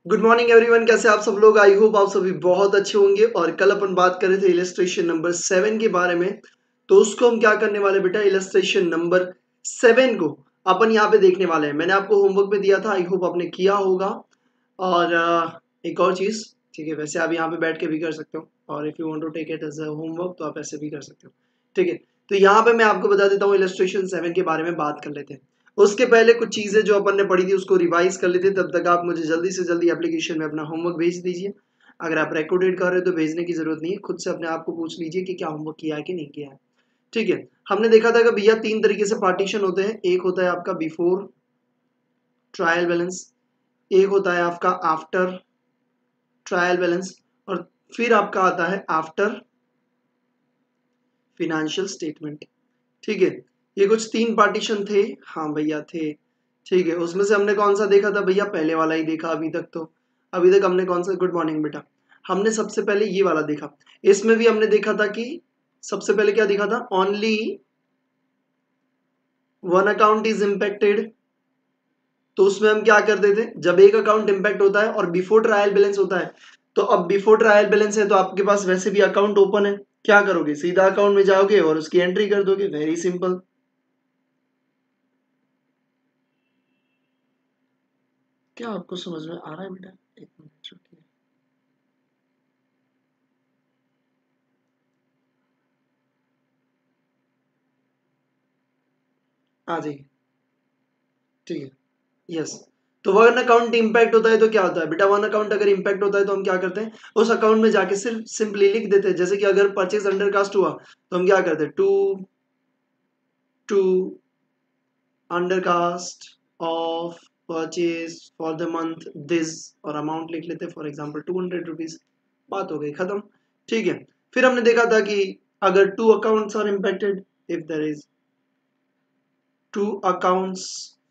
Good morning everyone, कैसे आप सब लोग। आई होप आप सभी बहुत अच्छे होंगे। और कल अपन बात कर रहे थे इलस्ट्रेशन नंबर 7 के बारे में। तो उसको हम क्या करने वाले बेटा, इलस्ट्रेशन नंबर 7 को अपन यहाँ पे देखने वाले हैं। मैंने आपको होमवर्क में दिया था, आई होप आपने किया होगा। और एक और चीज़, ठीक है, वैसे आप यहाँ पे बैठ के भी कर सकते हो, और if you want to take it as a homework तो आप ऐसे भी कर सकते हो, ठीक है। तो यहाँ पे मैं आपको बता देता हूँ, इलस्ट्रेशन 7 के बारे में बात कर लेते हैं। उसके पहले कुछ चीज़ें जो अपन ने पढ़ी थी उसको रिवाइज कर लेते। तब तक आप मुझे जल्दी से जल्दी एप्लीकेशन में अपना होमवर्क भेज दीजिए। अगर आप रिकॉर्डेड कर रहे हो तो भेजने की जरूरत नहीं है, खुद से अपने आप को पूछ लीजिए कि क्या होमवर्क किया है कि नहीं किया है, ठीक है। हमने देखा था कि भैया 3 तरीके से पार्टीशन होते हैं। एक होता है आपका बिफोर ट्रायल बैलेंस, एक होता है आपका आफ्टर ट्रायल बैलेंस, और फिर आपका आता है आफ्टर फिनेंशियल स्टेटमेंट, ठीक है। ये कुछ 3 पार्टीशन थे, हाँ भैया थे, ठीक है। उसमें से हमने कौन सा देखा था भैया, पहले वाला ही देखा अभी तक। तो अभी तक हमने कौन सा, गुड मॉर्निंग बेटा, हमने सबसे पहले ये वाला देखा। इसमें भी हमने देखा था कि सबसे पहले क्या देखा था, only one account is impacted. तो उसमें हम क्या करते थे, जब एक अकाउंट इम्पैक्ट होता है और बिफोर ट्रायल बैलेंस होता है, तो अब बिफोर ट्रायल बैलेंस है तो आपके पास वैसे भी अकाउंट ओपन है, क्या करोगे, सीधा अकाउंट में जाओगे और उसकी एंट्री कर दोगे, वेरी सिंपल। क्या आपको समझ में आ रहा है बेटा, एक मिनट रुकिए। आ जाइए, ठीक है, यस। तो वन अकाउंट इंपैक्ट होता है तो क्या होता है बेटा, वन अकाउंट अगर इंपैक्ट होता है तो हम क्या करते हैं, उस अकाउंट में जाके सिर्फ सिंपली लिख देते हैं। जैसे कि अगर परचेज अंडरकास्ट हुआ तो हम क्या करते हैं, two two undercast of purchase for the month this, और अमाउंट लिख लेते हैं, फॉर एग्जांपल 200 रुपीज, बात हो गई खत्म, ठीक है। फिर हमने देखा था कि अगर two accounts are impacted, if there is two accounts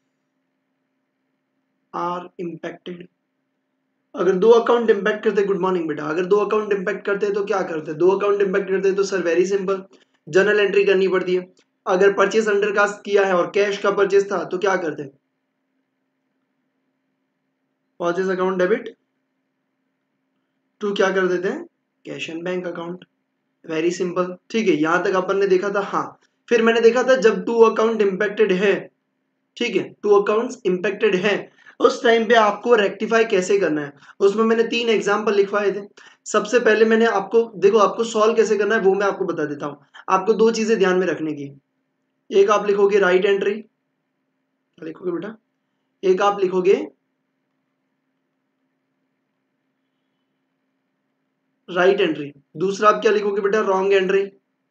are impacted, अगर दो अकाउंट इम्पैक्ट करते, गुड मॉर्निंग बेटा, अगर दो अकाउंट इम्पैक्ट करते हैं तो क्या करते हैं, दो अकाउंट इम्पैक्ट करते हैं तो sir very simple, journal entry करनी पड़ती है। अगर परचेज अंडरकास्ट किया है और कैश का परचेज था तो क्या करते हैं, परचेज अकाउंट डेबिट टू क्या कर देते हैं, cash and bank account, very simple, ठीक है। यहां तक अपन ने देखा था, हाँ। फिर मैंने देखा था जब टू अकाउंट इम्पैक्टेड है, ठीक है, टू अकाउंट्स इंपेक्टेड है, उस टाइम पे आपको रेक्टिफाई कैसे करना है। उसमें मैंने 3 एग्जांपल लिखवाए थे। सबसे पहले मैंने आपको, देखो आपको सॉल्व कैसे करना है वो मैं आपको बता देता हूं। आपको 2 चीजें ध्यान में रखने की, एक आप लिखोगे राइट एंट्री, क्या लिखोगे बेटा, एक आप लिखोगे राइट एंट्री, दूसरा आप क्या लिखोगे बेटा, रॉन्ग एंट्री,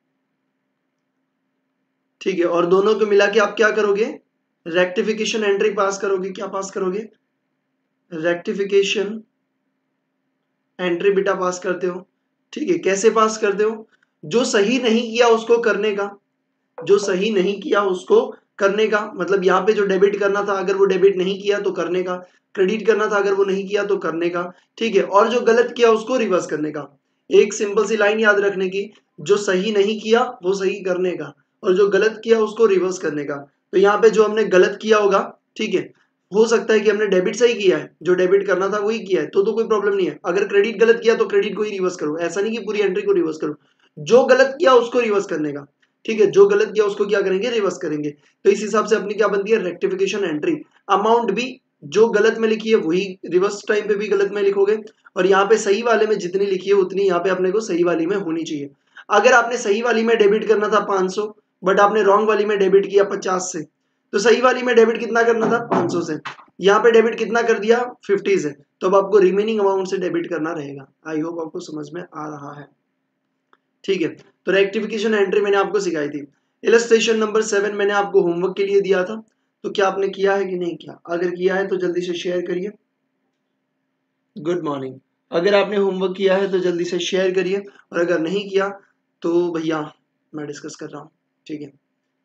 ठीक है। और दोनों को मिला के आप क्या करोगे, रेक्टिफिकेशन एंट्री पास करोगे। क्या पास करोगे, रेक्टिफिकेशन एंट्री बेटा पास करते हो, ठीक है। कैसे पास करते हो, जो सही नहीं किया उसको करने का, जो सही नहीं किया उसको करने का, मतलब यहाँ पे जो डेबिट करना था अगर वो डेबिट नहीं किया तो करने का, क्रेडिट करना था अगर वो नहीं किया तो करने का, ठीक है। और जो गलत किया उसको रिवर्स करने का। एक सिंपल सी लाइन याद रखने की, जो सही नहीं किया वो सही करने का, और जो गलत किया उसको रिवर्स करने का। तो यहाँ पे जो हमने गलत किया होगा, ठीक है, हो सकता है कि हमने डेबिट सही किया है, जो डेबिट करना था वही किया है, तो कोई प्रॉब्लम नहीं है। अगर क्रेडिट गलत किया तो क्रेडिट को ही रिवर्स करो, ऐसा नहीं कि पूरी एंट्री को रिवर्स करो, जो गलत किया उसको रिवर्स करने का, ठीक है। जो गलत किया उसको क्या करेंगे, रिवर्स करेंगे। तो इस हिसाब से अपनी क्या बनती है, रेक्टिफिकेशन एंट्री। अमाउंट भी जो गलत में लिखी है वही रिवर्स टाइम पे भी गलत में लिखोगे, और यहाँ पे सही वाले में जितनी लिखी है उतनी यहाँ पे अपने को सही वाली में होनी चाहिए। अगर आपने सही वाली में डेबिट करना था 500, बट आपने रॉन्ग वाली में डेबिट किया 50 से, तो सही वाली में डेबिट कितना करना था, 500 से, यहाँ पे डेबिट कितना कर दिया, 50 से, तो अब आपको रिमेनिंग अमाउंट से डेबिट करना रहेगा। आई होप आपको समझ में आ रहा है, ठीक है। तो रेक्टिफिकेशन एंट्री मैंने आपको सिखाई थी। इलस्ट्रेशन नंबर 7 मैंने आपको होमवर्क के लिए दिया था, तो क्या आपने किया है कि नहीं किया, अगर किया है तो जल्दी से शेयर करिए। गुड मॉर्निंग, अगर आपने होमवर्क किया है तो जल्दी से शेयर करिए, और अगर नहीं किया तो भैया मैं डिस्कस कर रहा हूँ, ठीक है।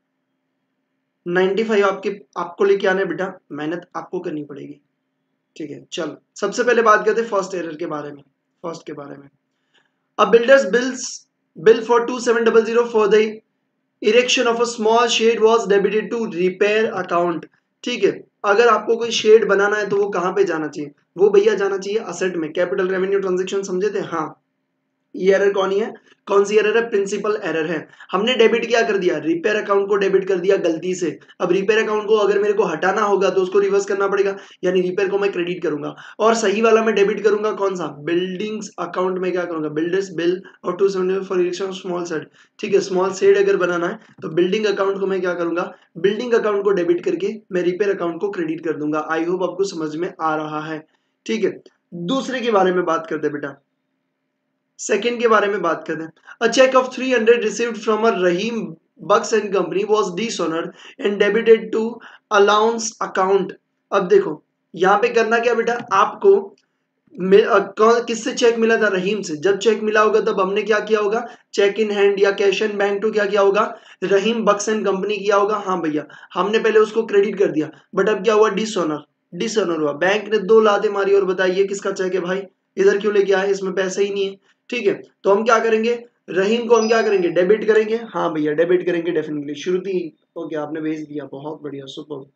95 आपको लेके आना है बेटा, मेहनत आपको करनी पड़ेगी, ठीक है। चलो सबसे पहले बात करते हैं फर्स्ट एरर के बारे में, फर्स्ट के बारे में। अब builders bill for 2700 for the erection of a small shed was debited to repair account, ठीक है। अगर आपको कोई शेड बनाना है तो वो कहां पे जाना चाहिए, वो भैया जाना चाहिए असेट में। कैपिटल रेवेन्यू ट्रांजेक्शन समझे थे? हाँ, ये एरर कौन सी एरर है? प्रिंसिपल एरर है। हमने डेबिट क्या कर दिया? रिपेयर अकाउंट को डेबिट कर दिया गलती से। अब रिपेयर अकाउंट को अगर मेरे को हटाना होगा तो उसको रिवर्स करना पड़ेगा, यानी रिपेयर को मैं क्रेडिट करूंगा और सही वाला मैं डेबिट करूंगा। कौन सा? बिल्डिंग्स अकाउंट में क्या करूंगा? बिल्डर्स बिल और 270 for erection of small shed. ठीक है, स्मॉल शेड अगर बनाना है तो बिल्डिंग अकाउंट को मैं क्या करूंगा? बिल्डिंग अकाउंट को डेबिट करके मैं रिपेयर अकाउंट को क्रेडिट कर दूंगा। आई होप आपको समझ में आ रहा है। ठीक है, दूसरे के बारे में बात करते हैं बेटा, सेकंड के बारे में बात करते हैं। A cheque of 300 received from a Rahim Bux and company was dishonoured and debited to allowance account. अब देखो यहां पे करना क्या बेटा, आपको किससे चेक मिला था? रहीम से। जब चेक मिला होगा तब हमने क्या किया होगा? चेक इन हैंड या कैश एंड बैंक टू क्या किया होगा? रहीम बक्स एंड कंपनी किया होगा। हाँ भैया, हमने पहले उसको क्रेडिट कर दिया, बट अब क्या हुआ? डिसऑनर हुआ। बैंक ने 2 लाते मारी और बताइए किसका चेक है भाई? इधर क्यों लेके आए? इसमें पैसे ही नहीं है। ठीक है, तो हम क्या करेंगे? रहीम को हम क्या करेंगे? डेबिट करेंगे। हाँ भैया, डेबिट करेंगे डेफिनेटली। श्रुति ओके, आपने भेज दिया, बहुत बढ़िया, super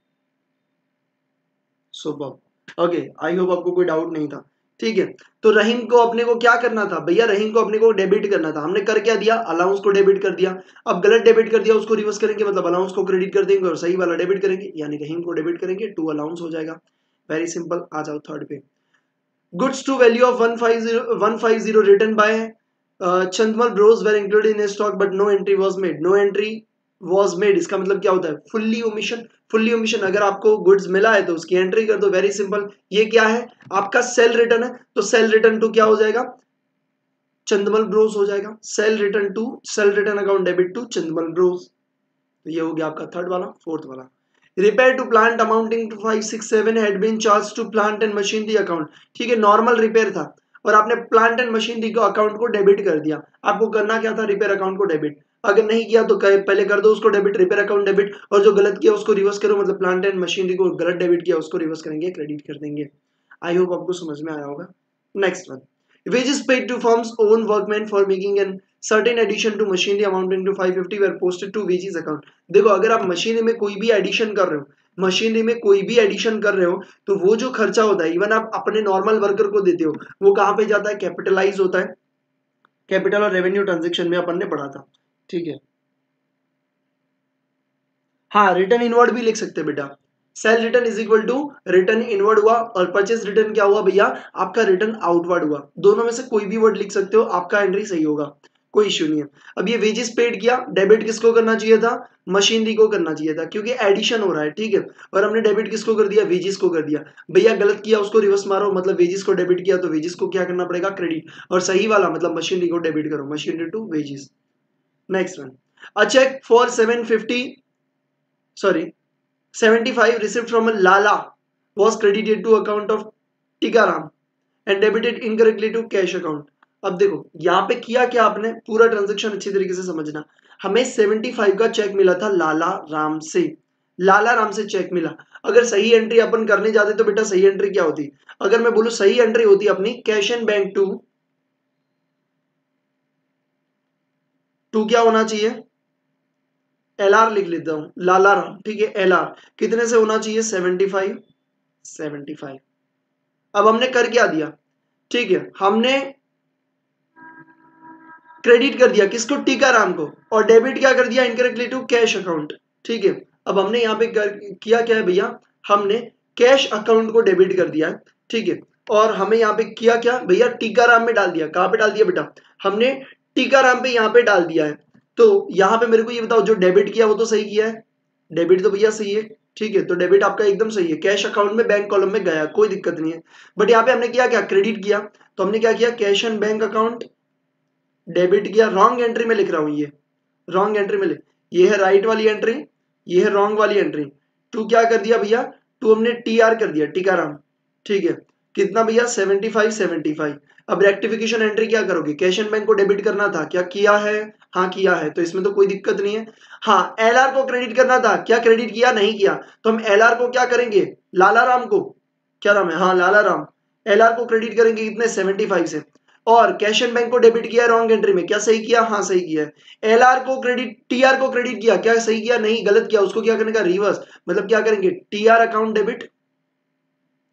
super. Okay, I hope आपको कोई डाउट नहीं था। ठीक है, तो रहीम को अपने को क्या करना था भैया? रहीम को अपने को डेबिट करना था। हमने कर क्या दिया? अलाउंस को डेबिट कर दिया। अब गलत डेबिट कर दिया, उसको रिवर्स करेंगे, मतलब अलाउंस को क्रेडिट कर देंगे और सही वाला डेबिट करेंगे, यानी रहीम को डेबिट करेंगे, टू अलाउंस हो जाएगा। Very simple. आ जाओ थर्ड पे। Goods to value of 150 written by Chandmal Bros were included in a stock but no entry was made. No entry was made इसका मतलब क्या होता है? Fully omission. फुल्ली ओमिशन, अगर आपको गुड्स मिला है तो उसकी एंट्री कर दो। Very simple. ये क्या है? आपका सेल रिटर्न है, तो सेल रिटर्न टू क्या हो जाएगा? चंदमल ब्रोस हो जाएगा। Sale return account debit to Chandmal bros. तो ये हो गया आपका थर्ड वाला। फोर्थ वाला, repair to plant amounting to 567 had been charged to plant and machinery account. ठीक है, नॉर्मल रिपेयर था और आपने प्लांट एंड मशीनरी को अकाउंट को डेबिट कर दिया। आपको करना क्या था? रिपेयर अकाउंट को डेबिट। अगर नहीं किया तो पहले कर दो उसको डेबिट, रिपेयर अकाउंट डेबिट, और जो गलत किया उसको रिवर्स करो, मतलब प्लांट एंड मशीनरी को गलत डेबिट किया उसको रिवर्स करेंगे, क्रेडिट कर देंगे। आई होप आपको समझ में आया होगा। Next one, wages paid to firm's own workmen for making an certain addition to machinery amounting to 550 were posted to wages account। देखो, अगर आप मशीनरी में कोई भी एडिशन कर रहे हो, मशीनरी में कोई भी एडिशन कर रहे हो, तो वो जो खर्चा होता है, इवन आप अपने नॉर्मल वर्कर को देते हो, वो कहां पे जाता है? कैपिटलाइज होता है। कैपिटल और रेवेन्यू ट्रांजेक्शन में अपन ने पढ़ा था। ठीक है, हाँ, रिटर्न इनवर्ड भी लिख सकते हैं बेटा। Sale return is equal to return inward हुआ और परचेज रिटर्न क्या हुआ भैया? आपका रिटर्न आउटवर्ड हुआ। दोनों में से कोई भी वर्ड लिख सकते हो, आपका एंट्री सही होगा, कोई इश्यू नहीं है। अब ये वेजेस पेड किया, डेबिट किसको करना चाहिए था? मशीनरी को करना चाहिए था, क्योंकि एडिशन हो रहा है। ठीक है, और हमने डेबिट किसको कर दिया? वेजेस को कर दिया। भैया गलत किया उसको रिवर्स मारो, मतलब वेजेस को डेबिट किया तो वेजेस को क्या करना पड़ेगा? क्रेडिट। और सही वाला मतलब मशीनरी को डेबिट करो, machinery to wages. Next one, a cheque for 75 received from a Lala was credited to account of Tikaram and debited incorrectly to cash account। अब देखो यहाँ पे किया क्या आपने? पूरा ट्रांजेक्शन अच्छी तरीके से समझना। हमें 75 का चेक मिला था लाला राम से। लाला राम से चेक मिला। अगर सही एंट्री अपन करने जाते तो बेटा सही एंट्री क्या होती? अगर मैं बोलूं सही एंट्री होती अपनी कैश एंड बैंक टू क्या होना चाहिए? एलआर लिख लेता हूं, लाला राम। ठीक है, एलआर कितने से होना चाहिए? 75। अब हमने कर क्या दिया? ठीक है, हमने क्रेडिट कर दिया किसको? टीकाराम को, और डेबिट क्या कर दिया? Incorrectly to cash account. ठीक है, अब हमने यहाँ पे किया क्या है भैया? हमने कैश अकाउंट को डेबिट कर दिया है। ठीक है, और हमें यहाँ पे किया क्या भैया? टीकाराम में डाल दिया। कहाँ पे डाल दिया बेटा? हमने टीकाराम पे यहाँ पे डाल दिया है। तो यहाँ पे मेरे को ये बताओ, जो डेबिट किया वो तो सही किया है? डेबिट तो भैया सही है। ठीक है, तो डेबिट आपका एकदम सही है, कैश अकाउंट में बैंक कॉलम में गया, कोई दिक्कत नहीं है। बट यहाँ पे हमने किया क्या? क्रेडिट किया। तो हमने क्या किया? Cash and bank account debit किया। रॉन्ग एंट्री में लिख रहा हूं, ये रॉन्ग एंट्री में लिख, ये है राइट वाली एंट्री, ये है रॉन्ग वाली एंट्री। टू क्या कर दिया भैया? टू हमने टी आर कर दिया, टीकाराम। ठीक है, कितना भैया? 75। अब रेक्टिफिकेशन एंट्री क्या करोगे? कैश एंड बैंक को डेबिट करना था, क्या किया है? हाँ किया है, तो इसमें तो कोई दिक्कत नहीं है। हाँ, एलआर को क्रेडिट करना था, क्या क्रेडिट किया? नहीं किया, तो हम एलआर को क्या करेंगे? लाला राम को, क्या नाम है? हाँ लाला राम। एलआर को क्रेडिट करेंगे कितने? 75 से। और कैश एंड बैंक को डेबिट किया रॉन्ग एंट्री में, क्या सही किया? हाँ सही किया है। एलआर को क्रेडिट, टीआर को क्रेडिट किया, क्या सही किया? नहीं, गलत किया, उसको क्या करने का? रिवर्स। मतलब क्या करेंगे? टीआर अकाउंट डेबिट,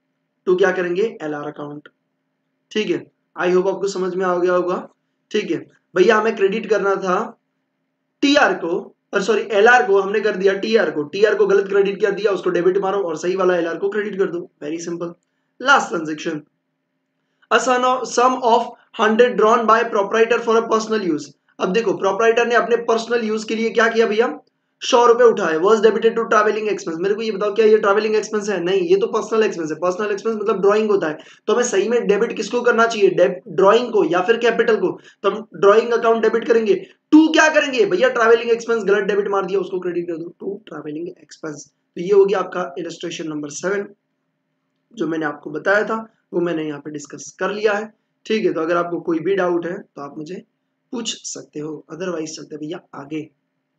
टू क्या करेंगे, LR अकाउंट। ठीक है, आई होप आपको समझ में आ गया होगा। ठीक है भैया, हमें क्रेडिट करना था TR को, और सॉरी LR को, हमने कर दिया TR को, TR को गलत क्रेडिट कर दिया, उसको डेबिट मारो और सही वाला LR को क्रेडिट कर दो, very simple. Last transaction, a sum of 100 drawn by proprietor for a personal use। अब देखो प्रोपराइटर ने अपने पर्सनल यूज के लिए क्या किया भैया, 100 रुपए उठाए, was debited to travelling expense. मेरे को ये बताओ क्या ये ट्रैवलिंग एक्सपेंस है? नहीं, ये तो पर्सनल एक्सपेंस है। पर्सनल एक्सपेंस मतलब ड्राइंग होता है, तो हमें सही में डेबिट किसको करना चाहिए, ड्राइंग को या फिर कैपिटल को। तो हम ड्राइंग अकाउंट डेबिट करेंगे, टू क्या करेंगे भैया, ट्रैवलिंग एक्सपेंस, गलत डेबिट मार दिया, उसको क्रेडिट कर दो, टू ट्रैवलिंग एक्सपेंस। तो ये हो गया आपका इलस्ट्रेशन नंबर 7, जो मैंने आपको बताया था वो मैंने यहाँ पे डिस्कस कर लिया है। ठीक है, तो अगर आपको कोई भी डाउट है तो आप मुझे पूछ सकते हो, अदरवाइज चलते भैया आगे।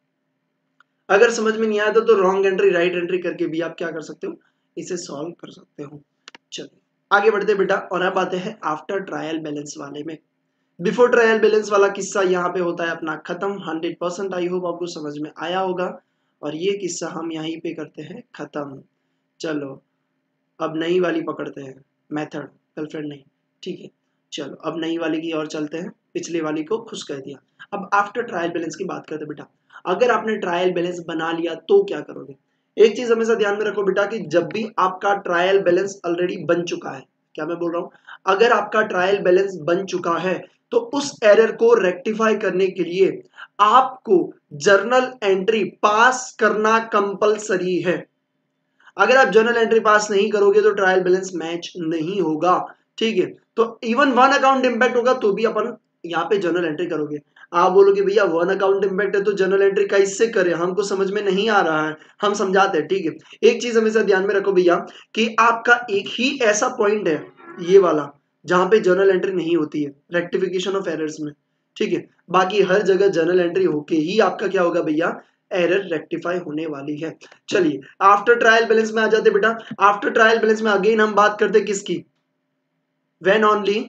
अगर समझ में नहीं आया तो रॉन्ग एंट्री राइट एंट्री करके भी आप क्या कर सकते हो, इसे सॉल्व कर सकते हो। चलिए आगे बढ़ते बेटा, और अब आते हैं आफ्टर ट्रायल बैलेंस वाले में। बिफोर ट्रायल बैलेंस वाला किस्सा यहाँ पे होता है अपना खत्म, 100%। आई होप आपको समझ में आया होगा, और ये किस्सा हम यहीं पे करते हैं खत्म। चलो अब नई वाली पकड़ते हैं, मेथड, गर्लफ्रेंड नहीं। ठीक है, चलो अब नई वाली की ओर चलते हैं, पिछली वाली को खुश कर दिया। अब आफ्टर ट्रायल बैलेंस की बात करते हैं बेटा। अगर आपने ट्रायल बैलेंस बना लिया तो क्या करोगे? एक चीज हमेशा ध्यान में रखो बेटा कि जब भी आपका ट्रायल बैलेंस ऑलरेडी बन चुका है, क्या मैं बोल रहा हूं, अगर आपका ट्रायल बैलेंस बन चुका है तो उस एरर को रेक्टिफाई करने के लिए आपको जर्नल एंट्री पास करना कंपलसरी है। अगर आप जर्नल एंट्री पास नहीं करोगे तो ट्रायल बैलेंस मैच नहीं होगा। ठीक है, तो इवन वन अकाउंट इंपैक्ट होगा तो भी अपन यहाँ पे जर्नल एंट्री करोगे। आप बोलोगे भैया वन अकाउंट इंपैक्ट है तो जर्नल एंट्री कैसे करें, हमको समझ में नहीं आ रहा है, हम समझाते हैं। ठीक है, एक चीज हमेशा ध्यान में रखो भैया कि आपका एक ही ऐसा पॉइंट है, ये वाला, जहां पे जर्नल एंट्री नहीं होती है, रेक्टिफिकेशन ऑफ एरर्स में। ठीक है, बाकी हर जगह जर्नल एंट्री होके ही आपका क्या होगा भैया, एरर रेक्टिफाई होने वाली है। चलिए आफ्टर ट्रायल बैलेंस में आ जाते बेटा। आफ्टर ट्रायल बैलेंस में अगेन हम बात करते किसकी, when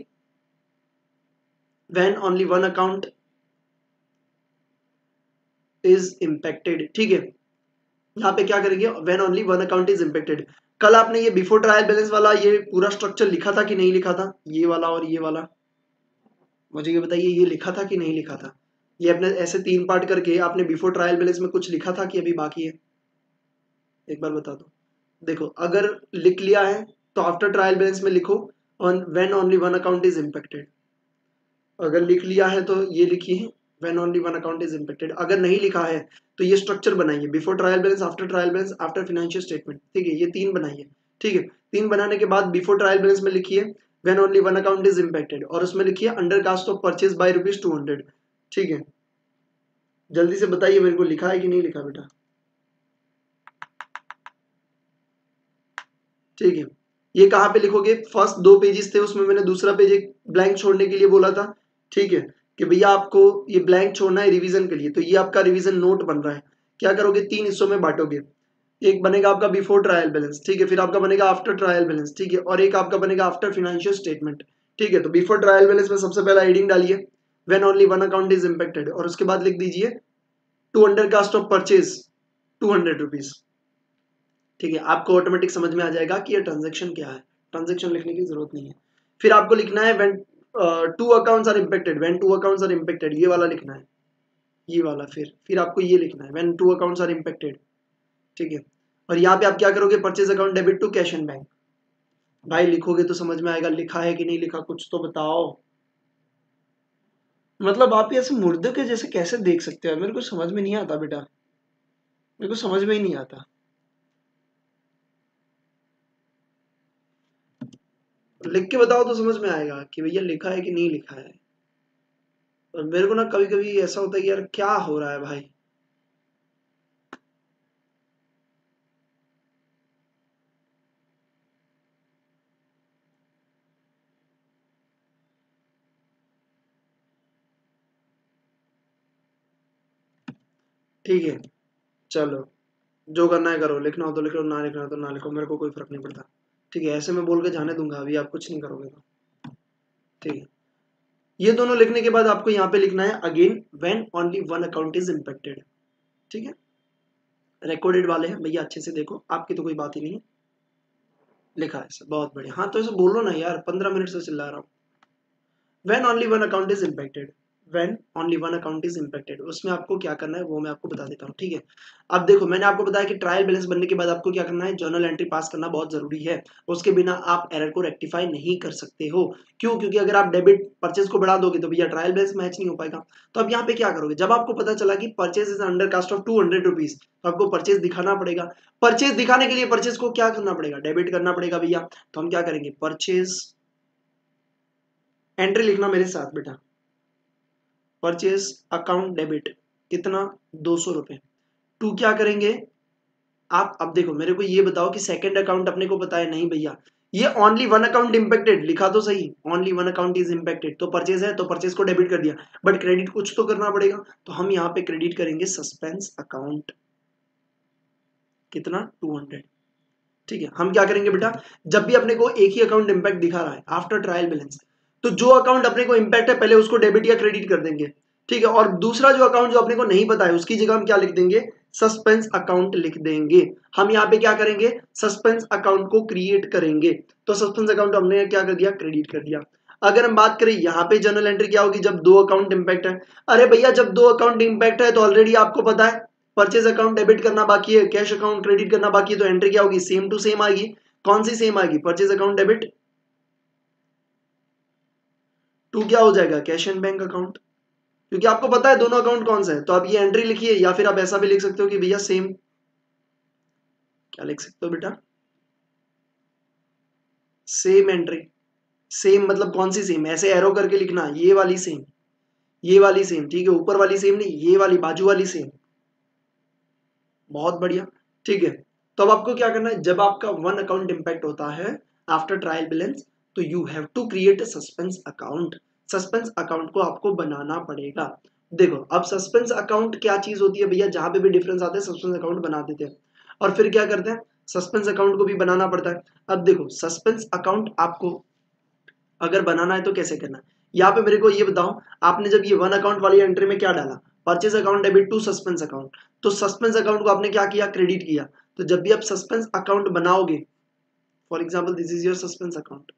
only one account is impacted. ठीक है, यहां पे क्या करेंगे, when only one account is impacted. कल आपने ये बिफोर ट्रायल बैलेंस वाला ये पूरा स्ट्रक्चर लिखा था कि नहीं लिखा था, ये वाला और ये वाला, मुझे ये बताइए, ये लिखा था कि नहीं लिखा था? ये अपने ऐसे 3 पार्ट करके आपने बिफोर ट्रायल बैलेंस में कुछ लिखा था कि अभी बाकी है, एक बार बता दो। देखो अगर लिख लिया है तो आफ्टर ट्रायल बैलेंस में लिखो on when only one account is impacted. अगर लिख लिया है तो ये लिखिए when only one account is impacted. अगर नहीं लिखा है तो ये स्ट्रक्चर बनाइए, before trial balance, after trial balance, after financial statement. ठीक है, ये 3 बनाइए। ठीक है, 3 बनाने के बाद बिफोर ट्रायल बैलेंस में लिखिए when only one account is impacted, और उसमें लिखिए under cast of purchase by ₹200। ठीक है, जल्दी से बताइए मेरे को, लिखा है कि नहीं लिखा बेटा? ठीक है, ये कहाँ पे लिखोगे, फर्स्ट 2 पेजेस थे उसमें मैंने दूसरा पेज एक ब्लैंक छोड़ने के लिए बोला था। ठीक है, कि भैया आपको ये ब्लैंक छोड़ना है रिवीजन के लिए, तो ये आपका रिवीजन नोट बन रहा है। क्या करोगे, 3 हिस्सों में बांटोगे। एक बनेगा आपका बिफोर ट्रायल बैलेंस, ठीक है, फिर आपका बनेगा आफ्टर ट्रायल बैलेंस, ठीक है, और एक आपका बनेगा आफ्टर फाइनेंशियल स्टेटमेंट। ठीक है, तो बिफोर ट्रायल बैलेंस में सबसे पहला हेडिंग डालिए when only one account is impacted, और उसके बाद लिख दीजिए to under cast of purchase ₹200। ठीक है, आपको ऑटोमेटिक समझ में आ जाएगा कि ये ट्रांजैक्शन क्या है, ट्रांजैक्शन लिखने की जरूरत नहीं है। फिर आपको लिखना है when two accounts are impacted, when two accounts are impacted, ये वाला लिखना है, ये वाला। फिर आपको ये लिखना है when two accounts are impacted. ठीक है, और यहाँ पे आप क्या करोगे, purchase account debit to cash and bank. भाई लिखोगे तो समझ में आएगा, लिखा है कि नहीं लिखा कुछ तो बताओ। मतलब आप ऐसे मुर्दे के जैसे कैसे देख सकते हो, मेरे को समझ में नहीं आता बेटा, मेरे को समझ में ही नहीं आता। लिख के बताओ तो समझ में आएगा कि भैया लिखा है कि नहीं लिखा है। और मेरे को ना कभी कभी ऐसा होता है कि यार क्या हो रहा है भाई। ठीक है, चलो जो करना है करो, लिखना हो तो लिखो, ना लिखना हो तो ना लिखो, मेरे को कोई फर्क नहीं पड़ता। ठीक है, ऐसे मैं बोल के जाने दूंगा, अभी आप कुछ नहीं करोगे तो। ठीक है, ये दोनों लिखने के बाद आपको यहाँ पे लिखना है again when only one account is impacted. ठीक है, रिकॉर्डेड वाले हैं भैया, अच्छे से देखो, आपकी तो कोई बात ही नहीं है। लिखा है सर, बहुत बढ़िया। हाँ तो ऐसे बोलो ना यार, 15 मिनट से चिल्ला रहा हूँ। When only one account is impacted, when only one account is impacted, उसमें आपको क्या करना है वो मैं आपको बता देता हूँ, ठीक है। अब देखो मैंने आपको बताया कि ट्रायल बैलेंस बनने के बाद आपको क्या करना है, जर्नल एंट्री पास करना बहुत जरूरी है। उसके बिना आप एरर को रेक्टिफाई नहीं कर सकते हो। क्यों? क्योंकि अगर आप डेबिट परचेज को बढ़ा दोगे तो भैया ट्रायल बैलेंस मैच नहीं हो पाएगा। तो अब यहाँ पे क्या करोगे, जब आपको पता चला कि purchase is under cast of 200 rupees, तो आपको परचेज दिखाना पड़ेगा। परचेज दिखाने के लिए परचेज को क्या करना पड़ेगा, डेबिट करना पड़ेगा भैया। तो हम क्या करेंगे, परचेज एंट्री लिखना मेरे साथ बेटा, परचेज अकाउंट डेबिट कितना, 200 रुपए। टू क्या करेंगे आप, अब देखो मेरे को ये बताओ कि सेकंड अकाउंट अपने को पता है नहीं भैया, ये ओनली वन अकाउंट इंपेक्टेड लिखा तो सही, only one account is impacted, तो परचेज है तो परचेज को डेबिट कर दिया, बट क्रेडिट कुछ तो करना पड़ेगा। तो हम यहाँ पे क्रेडिट करेंगे सस्पेंस अकाउंट, कितना, 200। ठीक है, हम क्या करेंगे बेटा, जब भी अपने को एक ही अकाउंट इंपैक्ट दिखा रहा है आफ्टर ट्रायल बैलेंस, तो जो अकाउंट अपने को इंपैक्ट है पहले उसको डेबिट या क्रेडिट कर देंगे, ठीक है। और दूसरा जो अकाउंट जो अपने को नहीं पता है उसकी जगह हम क्या लिख देंगे, सस्पेंस अकाउंट लिख देंगे। हम यहाँ पे क्या करेंगे, सस्पेंस अकाउंट को क्रिएट करेंगे। तो सस्पेंस अकाउंट हमने क्या कर दिया, क्रेडिट कर दिया। अगर हम बात करें यहाँ पे जर्नल एंट्री क्या होगी, जब दो अकाउंट इंपैक्ट है। अरे भैया जब दो अकाउंट इंपैक्ट है तो ऑलरेडी आपको पता है परचेज अकाउंट डेबिट करना बाकी है, कैश अकाउंट क्रेडिट करना बाकी है, तो एंट्री क्या होगी, सेम टू सेम आएगी। कौन सी सेम आएगी, परचेज अकाउंट डेबिट, टू क्या हो जाएगा, कैश एंड बैंक अकाउंट, क्योंकि आपको पता है दोनों अकाउंट कौन सा है। तो आप ये एंट्री लिखिए, या फिर आप ऐसा भी लिख सकते हो कि भैया सेम, क्या लिख सकते हो बेटा, सेम एंट्री। सेम मतलब कौन सी सेम, ऐसे एरो करके लिखना, ये वाली सेम, ये वाली सेम, ठीक है, ऊपर वाली सेम नहीं, ये वाली बाजू वाली सेम, बहुत बढ़िया, ठीक है। तो अब आपको क्या करना है, जब आपका वन अकाउंट इंपैक्ट होता है आफ्टर ट्रायल बैलेंस, तो you have to create a suspense account. Suspense account को आपको बनाना पड़ेगा। देखो अब सस्पेंस अकाउंट क्या चीज होती है भैया, जहां पे भी डिफरेंस आता है सस्पेंस अकाउंट बना देते हैं, और फिर क्या करते हैं, सस्पेंस अकाउंट को भी बनाना पड़ता है। अब देखो सस्पेंस अकाउंट आपको अगर बनाना है तो कैसे करना है, यहाँ पे मेरे को ये बताओ, आपने जब ये वन अकाउंट वाली एंट्री में क्या डाला, purchase account debit to suspense account, तो सस्पेंस अकाउंट को आपने क्या किया, क्रेडिट किया। तो जब भी आप सस्पेंस अकाउंट बनाओगे, for example this is your suspense account,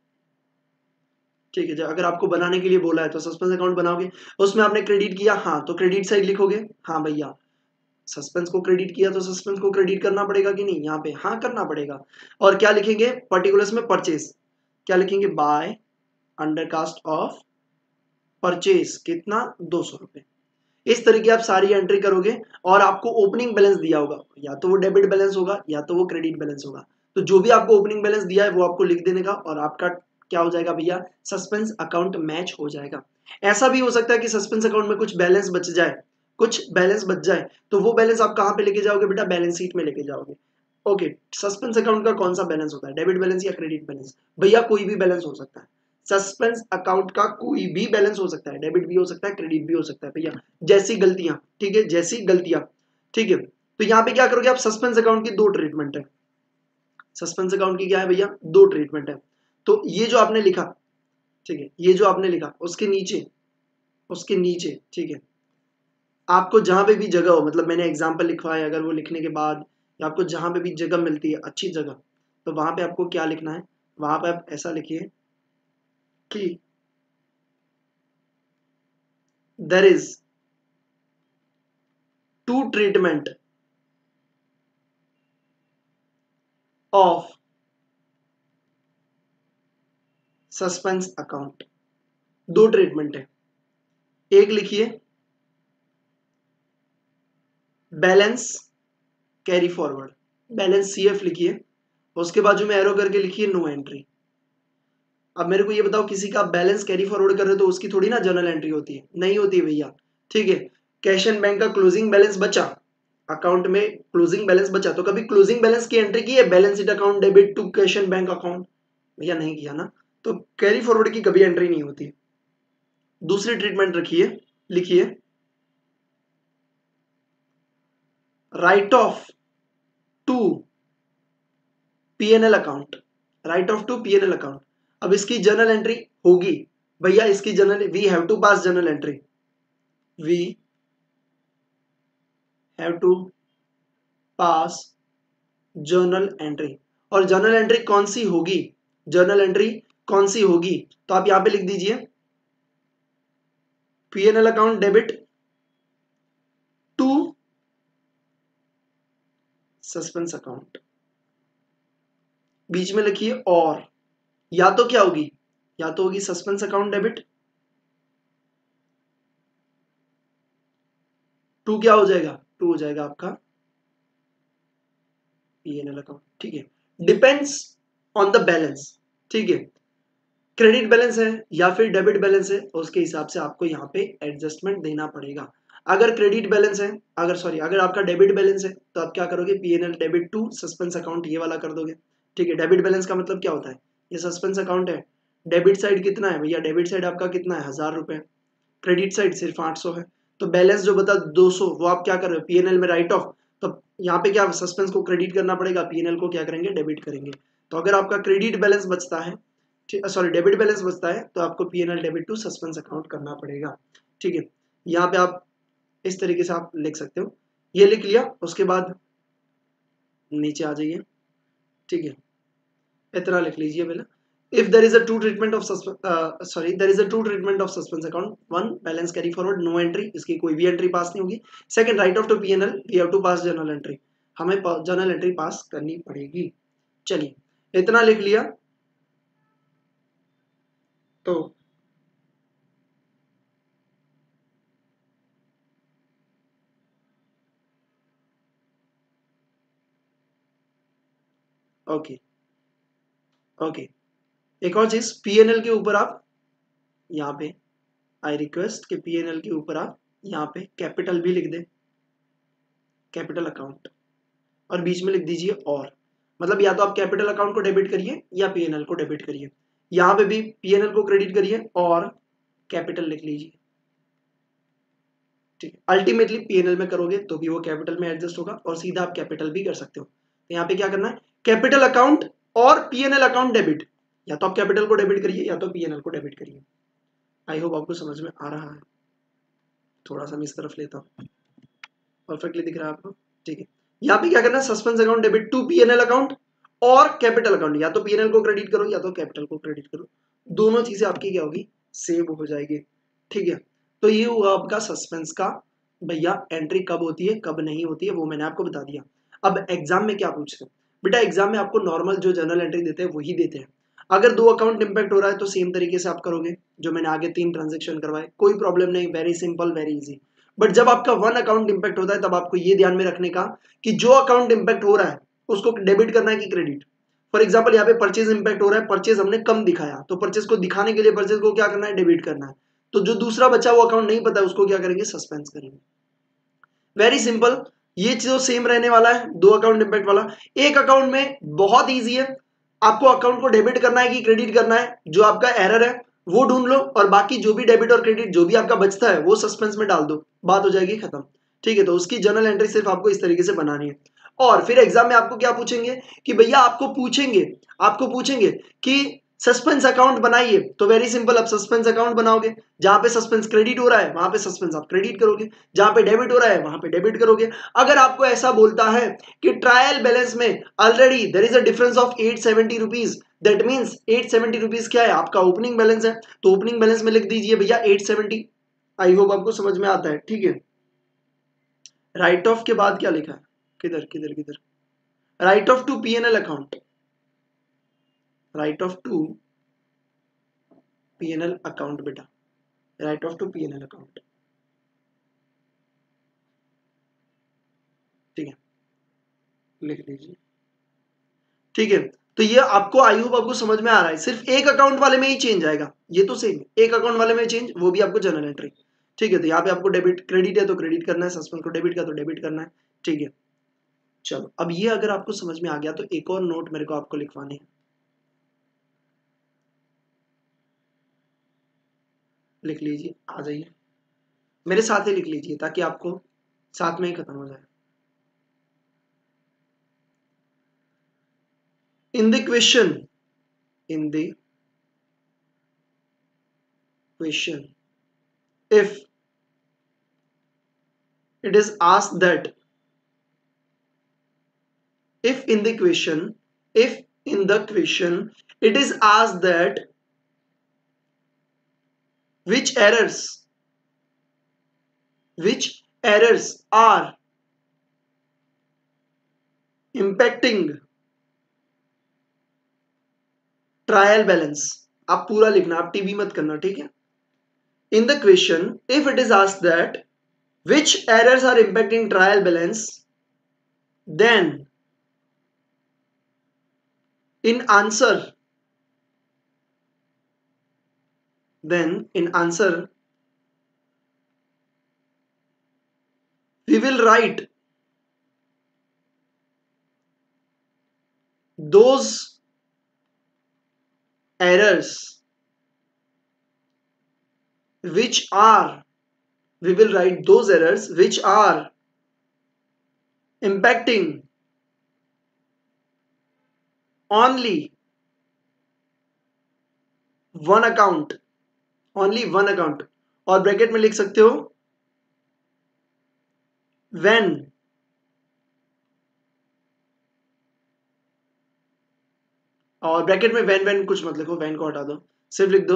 ठीक है, अगर आपको बनाने के लिए बोला है तो सस्पेंस अकाउंट बनाओगे, उसमें आपने क्रेडिट किया, हाँ तो क्रेडिट साइड लिखोगे, हाँ भैया सस्पेंस को क्रेडिट किया तो सस्पेंस को क्रेडिट करना पड़ेगा कि नहीं, यहाँ पे हाँ करना पड़ेगा। और क्या लिखेंगे पर्टिकुलर्स में, परचेज, क्या लिखेंगे, बाय अंडरकास्ट ऑफ परचेज कितना, 200 रुपए। इस तरीके आप सारी एंट्री करोगे, और आपको ओपनिंग बैलेंस दिया होगा, या तो वो डेबिट बैलेंस होगा या तो वो क्रेडिट बैलेंस होगा। तो जो भी आपको ओपनिंग बैलेंस दिया है वो आपको लिख देने का, और आपका क्या हो जाएगा भैया, सस्पेंस अकाउंट मैच हो जाएगा। ऐसा भी हो सकता है कि सस्पेंस अकाउंट में कुछ बैलेंस बच जाए, कुछ बैलेंस बच जाए, तो वो बैलेंस आप कहाँ पे लेके जाओगे बेटा, बैलेंस शीट में लेके जाओगे। ओके, सस्पेंस अकाउंट का कौन सा बैलेंस होता है, डेबिट बैलेंस या क्रेडिट बैलेंस, भैया कोई भी बैलेंस हो सकता है। सस्पेंस अकाउंट का कोई भी बैलेंस हो सकता है, डेबिट भी हो सकता है, क्रेडिट भी हो सकता है भैया, जैसी गलतियां, ठीक है, जैसी गलतियां, ठीक है। तो यहाँ पे क्या करोगे आप, सस्पेंस अकाउंट की दो ट्रीटमेंट है, सस्पेंस अकाउंट की क्या है भैया, दो ट्रीटमेंट है। तो ये जो आपने लिखा, ठीक है, ये जो आपने लिखा उसके नीचे, उसके नीचे, ठीक है, आपको जहां पे भी जगह हो, मतलब मैंने एग्जाम्पल लिखवा है, अगर वो लिखने के बाद या आपको जहां पे भी जगह मिलती है अच्छी जगह, तो वहां पे आपको क्या लिखना है, वहां पे आप ऐसा लिखिए कि there is two treatment of suspense account. दो ट्रीटमेंट है, एक लिखिए balance carry forward, balance CF लिखिए, उसके बाजू में एरो करके लिखिए नो एंट्री। अब मेरे को ये बताओ, किसी का बैलेंस कैरी फॉरवर्ड कर रहे हो तो उसकी थोड़ी ना जर्नल एंट्री होती है, नहीं होती है भैया, ठीक है। कैश एंड बैंक का क्लोजिंग बैलेंस बचा, अकाउंट में क्लोजिंग बैलेंस बचा, तो कभी क्लोजिंग बैलेंस की एंट्री की है, balance sheet account debit to cash and bank account, भैया नहीं किया ना, तो कैरी फॉरवर्ड की कभी एंट्री नहीं होती। दूसरी ट्रीटमेंट रखिए, लिखिए write off to PNL account, write off to PNL account. अब इसकी जर्नल एंट्री होगी भैया, इसकी journal, we have to pass journal entry, we have to pass journal entry. और जर्नल एंट्री कौन सी होगी, जर्नल एंट्री कौन सी होगी, तो आप यहां पे लिख दीजिए P&L account debit to suspense account, बीच में लिखिए और, या तो क्या होगी, या तो होगी सस्पेंस अकाउंट डेबिट टू, क्या हो जाएगा, टू हो जाएगा आपका P&L अकाउंट, ठीक है, डिपेंड्स ऑन द बैलेंस, ठीक है, क्रेडिट बैलेंस है या फिर डेबिट बैलेंस है, उसके हिसाब से आपको यहाँ पे एडजस्टमेंट देना पड़ेगा। अगर क्रेडिट बैलेंस है, अगर आपका डेबिट बैलेंस है तो आप क्या करोगे, P&L debit to suspense account ये वाला कर दोगे, ठीक है। डेबिट बैलेंस का मतलब क्या होता है, ये सस्पेंस अकाउंट है, डेबिट साइड कितना है भैया, डेबिट साइड आपका कितना है 1000 रुपए, क्रेडिट साइड सिर्फ 800 है, तो बैलेंस जो बता 200 वो आप क्या कर रहे हो P&L में राइट ऑफ, तो यहाँ पे क्या सस्पेंस को क्रेडिट करना पड़ेगा, P&L को क्या करेंगे, डेबिट करेंगे। तो अगर आपका क्रेडिट बैलेंस बचता है, सॉरी डेबिट बैलेंस बचता है, तो आपको P&L debit to suspense account करना पड़ेगा, ठीक है। यहाँ पे आप इस तरीके से आप लिख सकते हो, ये लिख लिया, उसके बाद नीचे आ जाइए, ठीक है, इतना लिख लीजिए पहले। If there is a true treatment of there is a true treatment of suspense account, one balance carry forward, no entry, इसकी कोई भी एंट्री पास नहीं होगी। Second, write off to P&L, we have to pass journal entry, हमें journal entry pass करनी पड़ेगी। चलिए इतना लिख लिया, तो ओके ओके, एक और चीज, P&L के ऊपर आप यहाँ पे, आई रिक्वेस्ट कि P&L के ऊपर आप यहाँ पे कैपिटल भी लिख दे, कैपिटल अकाउंट, और बीच में लिख दीजिए और, मतलब या तो आप कैपिटल अकाउंट को डेबिट करिए या P&L को डेबिट करिए, यहाँ पे भी P&L को क्रेडिट करिए और कैपिटल लिख लीजिए, ठीक है। अल्टीमेटली P&L में करोगे तो भी वो कैपिटल में एडजस्ट होगा और सीधा आप कैपिटल भी कर सकते हो। तो यहाँ पे क्या करना है, कैपिटल अकाउंट और P&L अकाउंट डेबिट, या तो आप कैपिटल को डेबिट करिए या तो P&L को डेबिट करिए। आई होप आपको समझ में आ रहा है, थोड़ा सा मैं इस तरफ लेता हूँ, परफेक्टली दिख रहा है आपको, ठीक है। यहाँ पे क्या करना है, suspense account debit to P&L account और कैपिटल अकाउंट, या तो P&L को क्रेडिट करो या तो कैपिटल को क्रेडिट करो, दोनों चीजें आपकी क्या होगी, सेव हो जाएगी, ठीक है। तो ये हुआ आपका सस्पेंस का, भैया एंट्री कब होती है कब नहीं होती है वो मैंने आपको बता दिया। अब एग्जाम में क्या पूछते हैं बेटा, एग्जाम में आपको नॉर्मल जो जर्नल एंट्री देते हैं वही देते हैं। अगर दो अकाउंट इंपैक्ट हो रहा है तो सेम तरीके से आप करोगे जो मैंने आगे 3 ट्रांजेक्शन करवाए, कोई प्रॉब्लम नहीं, very simple very easy. But जब आपका वन अकाउंट इंपैक्ट होता है तब आपको ये ध्यान में रखने का कि जो अकाउंट इंपैक्ट हो रहा है उसको डेबिट करना है कि क्रेडिट। फॉर एग्जाम्पल यहाँ पे परचेज इंपैक्ट हो रहा है, परचेज हमने कम दिखाया, तो परचेज को दिखाने के लिए परचेज को क्या करना है, डेबिट करना है। तो जो दूसरा बचा वो अकाउंट नहीं पता है उसको क्या करेंगे, सस्पेंस करेंगे, वेरी सिंपल। ये जो सेम रहने वाला है दो अकाउंट इंपैक्ट वाला, एक अकाउंट में बहुत इजी है, आपको अकाउंट को डेबिट करना है कि क्रेडिट करना है, जो आपका एरर है वो ढूंढ लो और बाकी जो भी डेबिट और क्रेडिट जो भी आपका बचता है वो सस्पेंस में डाल दो, बात हो जाएगी खत्म, ठीक है। तो उसकी जर्नल एंट्री सिर्फ आपको इस तरीके से बनानी है। और फिर एग्जाम में आपको क्या पूछेंगे कि भैया आपको पूछेंगे कि सस्पेंस अकाउंट बनाइए, तो वेरी सिंपल, आप सस्पेंस अकाउंट बनाओगे, जहां पे सस्पेंस क्रेडिट हो रहा है वहां पे सस्पेंस आप क्रेडिट करोगे, जहां पे डेबिट हो रहा है वहां पे डेबिट करोगे। अगर आपको ऐसा बोलता है कि ट्रायल बैलेंस में already there is a difference of 870 rupees, that means 870 rupees क्या है, आपका ओपनिंग बैलेंस है, तो ओपनिंग बैलेंस में लिख दीजिए भैया 870। आई होप आपको समझ में आता है, ठीक है। राइट ऑफ के बाद क्या लिखा है, किधर किधर किधर, write off to P&L account, write off to P&L account बेटा, write off to P&L account, ठीक है, लिख लीजिए, ठीक है। तो ये आपको आई होप आपको समझ में आ रहा है, सिर्फ एक अकाउंट वाले में ही चेंज आएगा, ये तो सेम एक अकाउंट वाले में चेंज, वो भी आपको जर्नल एंट्री, ठीक है। तो यहाँ पे आपको डेबिट क्रेडिट है तो क्रेडिट करना है, सस्पेंस को डेबिट का तो डेबिट करना है, ठीक है। चलो अब ये अगर आपको समझ में आ गया तो एक और नोट मेरे को आपको लिखवानी है, लिख लीजिए, आ जाइए मेरे साथ ही लिख लीजिए ताकि आपको साथ में ही खत्म हो जाए। In the question, in the question if it is asked that, if in the question if in the question it is asked that which errors are impacting trial balance, आप पूरा लिखना, आप टीवी मत करना, ठीक है। In the question if it is asked that which errors are impacting trial balance, then in answer we will write those errors which are impacting only one account, और bracket में लिख सकते हो when और ब्रैकेट में when कुछ मत लिखो, when को हटा दो, सिर्फ लिख दो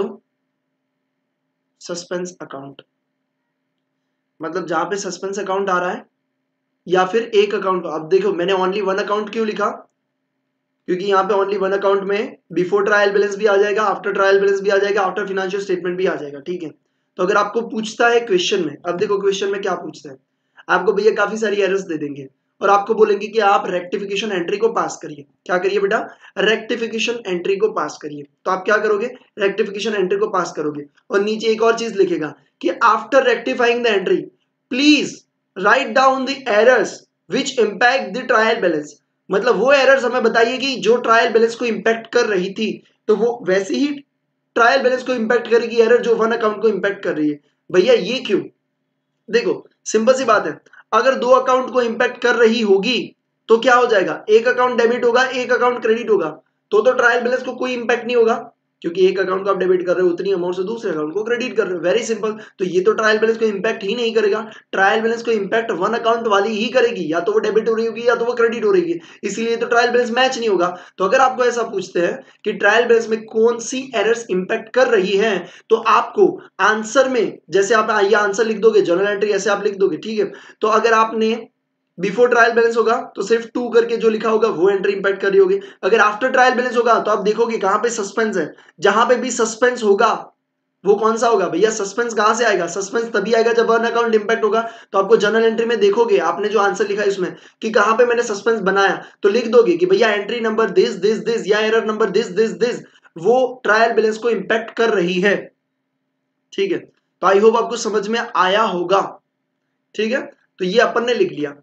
सस्पेंस अकाउंट, मतलब जहां पे सस्पेंस अकाउंट आ रहा है या फिर एक अकाउंट। अब देखो मैंने ओनली वन अकाउंट क्यों लिखा, क्योंकि यहाँ पे ओनली वन अकाउंट में बिफोर ट्रायल बैलेंस भी आ जाएगा, आफ्टर ट्रायल बैलेंस भी आ जाएगा, आफ्टर फाइनेंशियल स्टेटमेंट भी आ जाएगा, ठीक है। तो अगर आपको पूछता है क्वेश्चन में, अब देखो क्वेश्चन में क्या पूछता है, आपको भैया काफी सारी एरर्स दे देंगे और आपको बोलेंगे कि आप रेक्टिफिकेशन एंट्री को पास करिए। क्या करिए बेटा, रेक्टिफिकेशन एंट्री को पास करिए। तो आप क्या करोगे, रेक्टिफिकेशन एंट्री को पास करोगे और नीचे एक और चीज लिखेगा कि after rectifying the entry please write down the errors which impact the trial balance. मतलब वो एरर्स हमें बताइए कि जो ट्रायल बैलेंस को इंपैक्ट कर रही थी, तो वो वैसे ही ट्रायल बैलेंस को इंपैक्ट करेगी एरर जो वन अकाउंट को इंपैक्ट कर रही है। भैया ये क्यों, देखो सिंपल सी बात है, अगर दो अकाउंट को इंपैक्ट कर रही होगी तो क्या हो जाएगा, एक अकाउंट डेबिट होगा एक अकाउंट क्रेडिट होगा, तो ट्रायल बैलेंस को कोई इंपैक्ट नहीं होगा, क्योंकि एक अकाउंट को आप डेबिट कर रहे हो उतनी अमाउंट से दूसरे अकाउंट को क्रेडिट कर रहे हो, वेरी सिंपल। तो ये तो ट्रायल बैलेंस को इंपैक्ट ही नहीं करेगा, ट्रायल बैलेंस को इंपैक्ट वन अकाउंट वाली ही करेगी, या तो वो डेबिट हो रही होगी या तो वो क्रेडिट हो रही है, इसलिए तो ट्रायल बैलेंस मैच नहीं होगा। तो अगर आपको ऐसा पूछते हैं कि ट्रायल बैलेंस में कौन सी एरर्स इंपैक्ट कर रही है, तो आपको आंसर में जैसे आप ये आंसर लिख दोगे, जर्नल एंट्री ऐसे आप लिख दोगे, ठीक है। तो अगर आपने बिफोर ट्रायल बैलेंस होगा तो सिर्फ 2 करके जो लिखा होगा वो एंट्री इंपैक्ट कर रही होगी। अगर आफ्टर ट्रायल बैलेंस होगा तो आप देखोगे कहां पे सस्पेंस है, जहां पे भी सस्पेंस होगा वो कौन सा होगा भैया, सस्पेंस कहां से आएगा, सस्पेंस तभी आएगा जब वन अकाउंट इंपैक्ट होगा। तो आपको जर्नल एंट्री में देखोगे आपने जो आंसर लिखा है इसमें कि कहां पे मैंने सस्पेंस बनाया, तो लिख दोगे कि भैया entry number this this this या error number this this this वो ट्रायल बैलेंस को इंपैक्ट कर रही है, ठीक है। तो आई होप आपको समझ में आया होगा, ठीक है। तो ये अपन ने लिख लिया।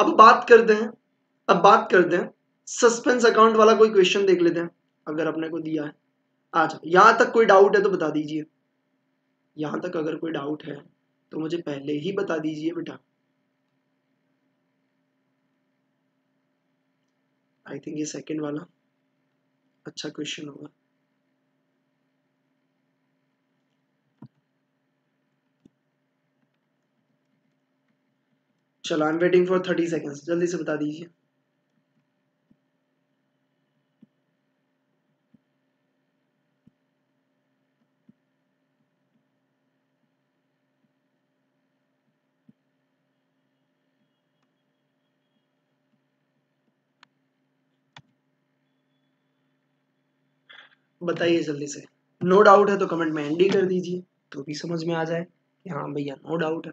अब बात करते हैं सस्पेंस अकाउंट वाला कोई क्वेश्चन देख लेते हैं, अगर अपने को दिया है। अच्छा यहां तक कोई डाउट है तो बता दीजिए, यहां तक अगर कोई डाउट है तो मुझे पहले ही बता दीजिए बेटा। आई थिंक ये सेकंड वाला अच्छा क्वेश्चन होगा। चलो I am waiting for 30 seconds, जल्दी से बता दीजिए। बताइए जल्दी से, नो डाउट है तो कमेंट में एंडी कर दीजिए तो भी समझ में आ जाए कि हाँ भैया नो डाउट है।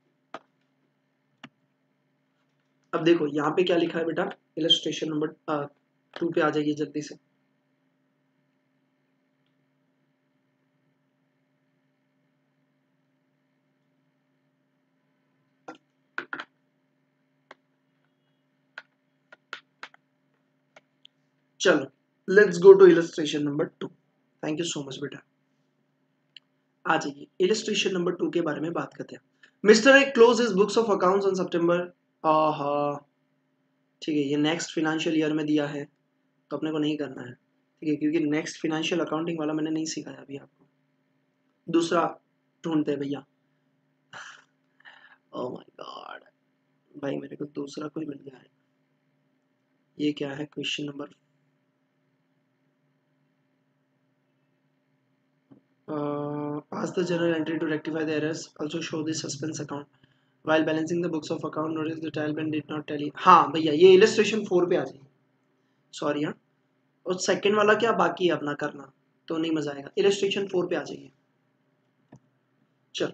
अब देखो यहाँ पे क्या लिखा है बेटा, इलस्ट्रेशन नंबर 2 पे आ जाइए जल्दी से। चलो let's go to illustration number 2। Thank you so much बेटा। आ जाइए इलस्ट्रेशन नंबर 2 के बारे में बात करते हैं। Mister A close his books of accounts on September, ठीक है ये नेक्स्ट फाइनेंशियल ईयर में दिया है तो अपने को नहीं करना है, ठीक है, क्योंकि नेक्स्ट फाइनेंशियल अकाउंटिंग वाला मैंने नहीं सिखाया अभी आपको, दूसरा ढूंढते हैं भैया। ओह माय गॉड भाई मेरे को दूसरा कोई मिल गया है। ये क्या है question number the journal entry to rectify the errors, also show the suspense account while balancing the books of account, notice the trial balance did not tally. हाँ भैया ये इलस्ट्रेशन 4 पे आ जाइए, सॉरी हाँ, और सेकंड वाला क्या बाकी है अपना करना, तो नहीं मजा आएगा, इलस्ट्रेशन 4 पे आ जाइए। चल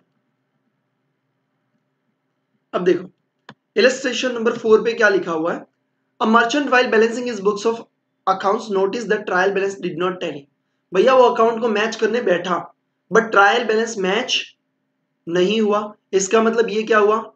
अब देखो इलस्ट्रेशन नंबर 4 पे क्या लिखा हुआ है, a merchant while balancing his books of accounts notice that trial balance did not tally. भैया वो अकाउंट को मैच करने बैठा बट ट्रायल बैलेंस मैच नहीं हुआ, इसका मतलब ये क्या हुआ,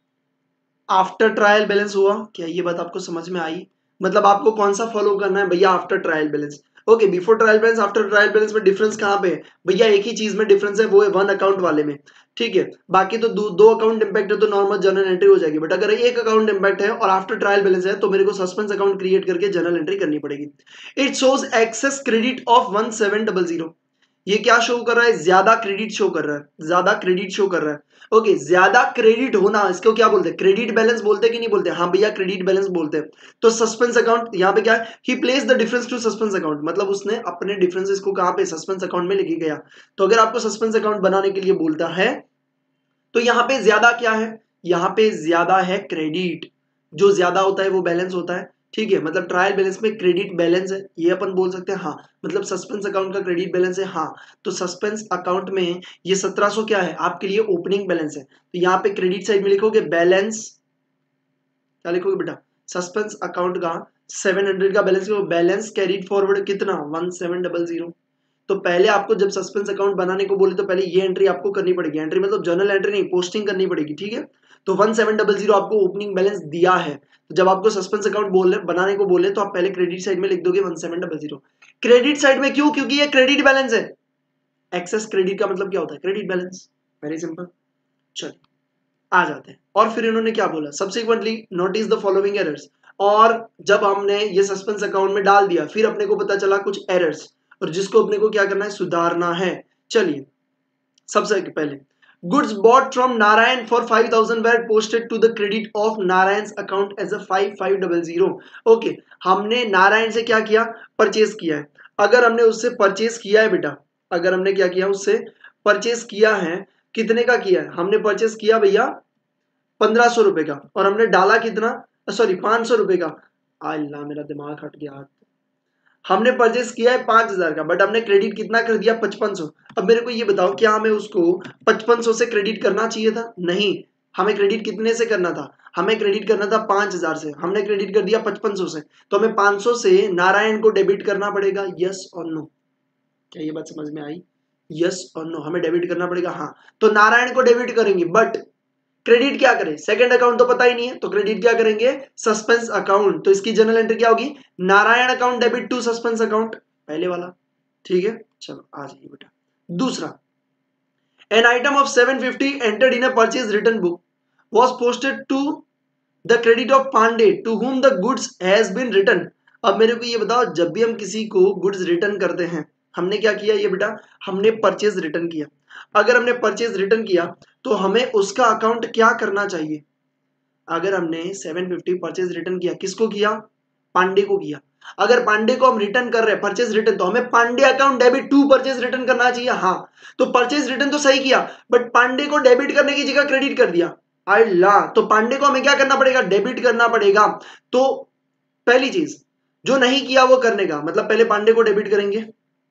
आफ्टर ट्रायल बैलेंस हुआ। क्या ये बात आपको समझ में आई, मतलब आपको कौन सा फॉलो करना है भैया, after trial balance. Okay before trial balance after trial balance में डिफरेंस कहां पे है भैया, एक ही चीज में डिफरेंस है, वो है वन अकाउंट वाले में, ठीक है, बाकी तो दो अकाउंट इंपैक्ट है तो नॉर्मल जर्नल एंट्री हो जाएगी, बट अगर एक अकाउंट इंपैक्ट है और आफ्टर ट्रायल बैलेंस है तो मेरे को सस्पेंस अकाउंट क्रिएट करके जर्नल एंट्री करनी पड़ेगी। It shows excess credit of 1700, ये क्या शो कर रहा है, ज्यादा क्रेडिट शो कर रहा है, ज्यादा क्रेडिट शो कर रहा है। ओके ज्यादा क्रेडिट होना इसको क्या बोलते हैं, क्रेडिट बैलेंस बोलते हैं कि नहीं बोलते, हाँ भैया क्रेडिट बैलेंस बोलते हैं। तो सस्पेंस अकाउंट यहाँ पे क्या है, he place the difference to suspense account, मतलब उसने अपने डिफरेंसेस को कहां पे, सस्पेंस अकाउंट में लेके गया। तो अगर आपको सस्पेंस अकाउंट बनाने के लिए बोलता है तो यहाँ पे ज्यादा क्या है, यहाँ पे ज्यादा है क्रेडिट, जो ज्यादा होता है वो बैलेंस होता है, ठीक है, मतलब ट्रायल बैलेंस में क्रेडिट बैलेंस है, ये अपन बोल सकते हैं हाँ, मतलब सस्पेंस अकाउंट का क्रेडिट बैलेंस है हाँ, तो सस्पेंस अकाउंट में ये 1700 क्या है आपके लिए ओपनिंग बैलेंस है, तो यहाँ पे क्रेडिट साइड में लिखोगे बैलेंस, क्या लिखोगे बेटा, सस्पेंस अकाउंट का 700 का बैलेंस, बैलेंस कैरीड फॉरवर्ड कितना 1700। तो पहले आपको जब सस्पेंस अकाउंट बनाने को बोले तो पहले ये एंट्री आपको करनी पड़ेगी, एंट्री मतलब जर्नल एंट्री नहीं, पोस्टिंग करनी पड़ेगी, ठीक है। तो 1700 आपको ओपनिंग बैलेंस दिया है, तो जब आपको सस्पेंस अकाउंट बोले बनाने को बोले तो आप पहले क्रेडिट साइड में लिख दोगे 1700। क्रेडिट साइड में क्यों, क्योंकि ये क्रेडिट बैलेंस है, एक्सेस क्रेडिट का मतलब क्या होता है, क्रेडिट बैलेंस, वेरी सिंपल। चलिए आ जाते हैं, और फिर इन्होंने क्या बोला, subsequently notice the following errors, और जब हमने ये सस्पेंस अकाउंट में डाल दिया फिर अपने को पता चला कुछ एरर्स, और जिसको अपने को क्या करना है, सुधारना है। चलिए सबसे पहले goods bought from Narayan for 5000 were posted to the credit of Narayan account as a 5500। Okay हमने नारायण से क्या किया, परचेज किया है, अगर हमने उससे परचेज किया है बेटा, अगर हमने क्या किया उससे परचेज किया है, कितने का किया है, हमने परचेज किया भैया 1500 रुपए का, और हमने डाला कितना, सॉरी 500 रुपए का, अल्लाह मेरा दिमाग हट गया, हमने परचेस किया है 5000 का, बट हमने क्रेडिट कितना कर दिया 5500। अब मेरे को ये बताओ क्या हमें उसको 5500 से क्रेडिट करना चाहिए था, नहीं, हमें क्रेडिट कितने से करना था, हमें क्रेडिट करना था 5000 से, हमने क्रेडिट कर दिया 5500 से, तो हमें 500 से नारायण को डेबिट करना पड़ेगा, यस और नो, क्या ये बात समझ में आई, यस और नो, हमें डेबिट करना पड़ेगा हाँ, तो नारायण को डेबिट करेंगे, बट क्रेडिट क्या करें, सेकंड अकाउंट तो पता ही नहीं है, तो क्रेडिट क्या करेंगे, सस्पेंस अकाउंट, तो इसकी जनरल एंट्री क्या होगी, Narayan account debit to suspense account, पहले वाला, ठीक है। चलो आ जाइए बेटा, दूसरा, an item of 750 entered in a purchase return book was posted to the credit of Pandey to whom the goods has been return. अब मेरे को ये बताओ, जब भी हम किसी को गुड्स रिटर्न करते हैं, हमने क्या किया ये बेटा, हमने परचेज रिटर्न किया, अगर हमने परचेज रिटर्न किया तो हमें उसका अकाउंट क्या करना चाहिए, अगर हमने 750 परचेज रिटर्न किया, किसको किया, पांडे को किया, अगर पांडे को हम रिटर्न कर रहे हैं परचेज रिटर्न, तो हमें Pandey account debit to purchase return करना चाहिए हाँ, तो परचेज रिटर्न तो सही किया, बट पांडे को डेबिट करने की जगह क्रेडिट कर दिया, अल्लाह, तो पांडे को हमें क्या करना पड़ेगा, डेबिट करना पड़ेगा। तो पहली चीज जो नहीं किया वो करने का मतलब, पहले पांडे को डेबिट करेंगे,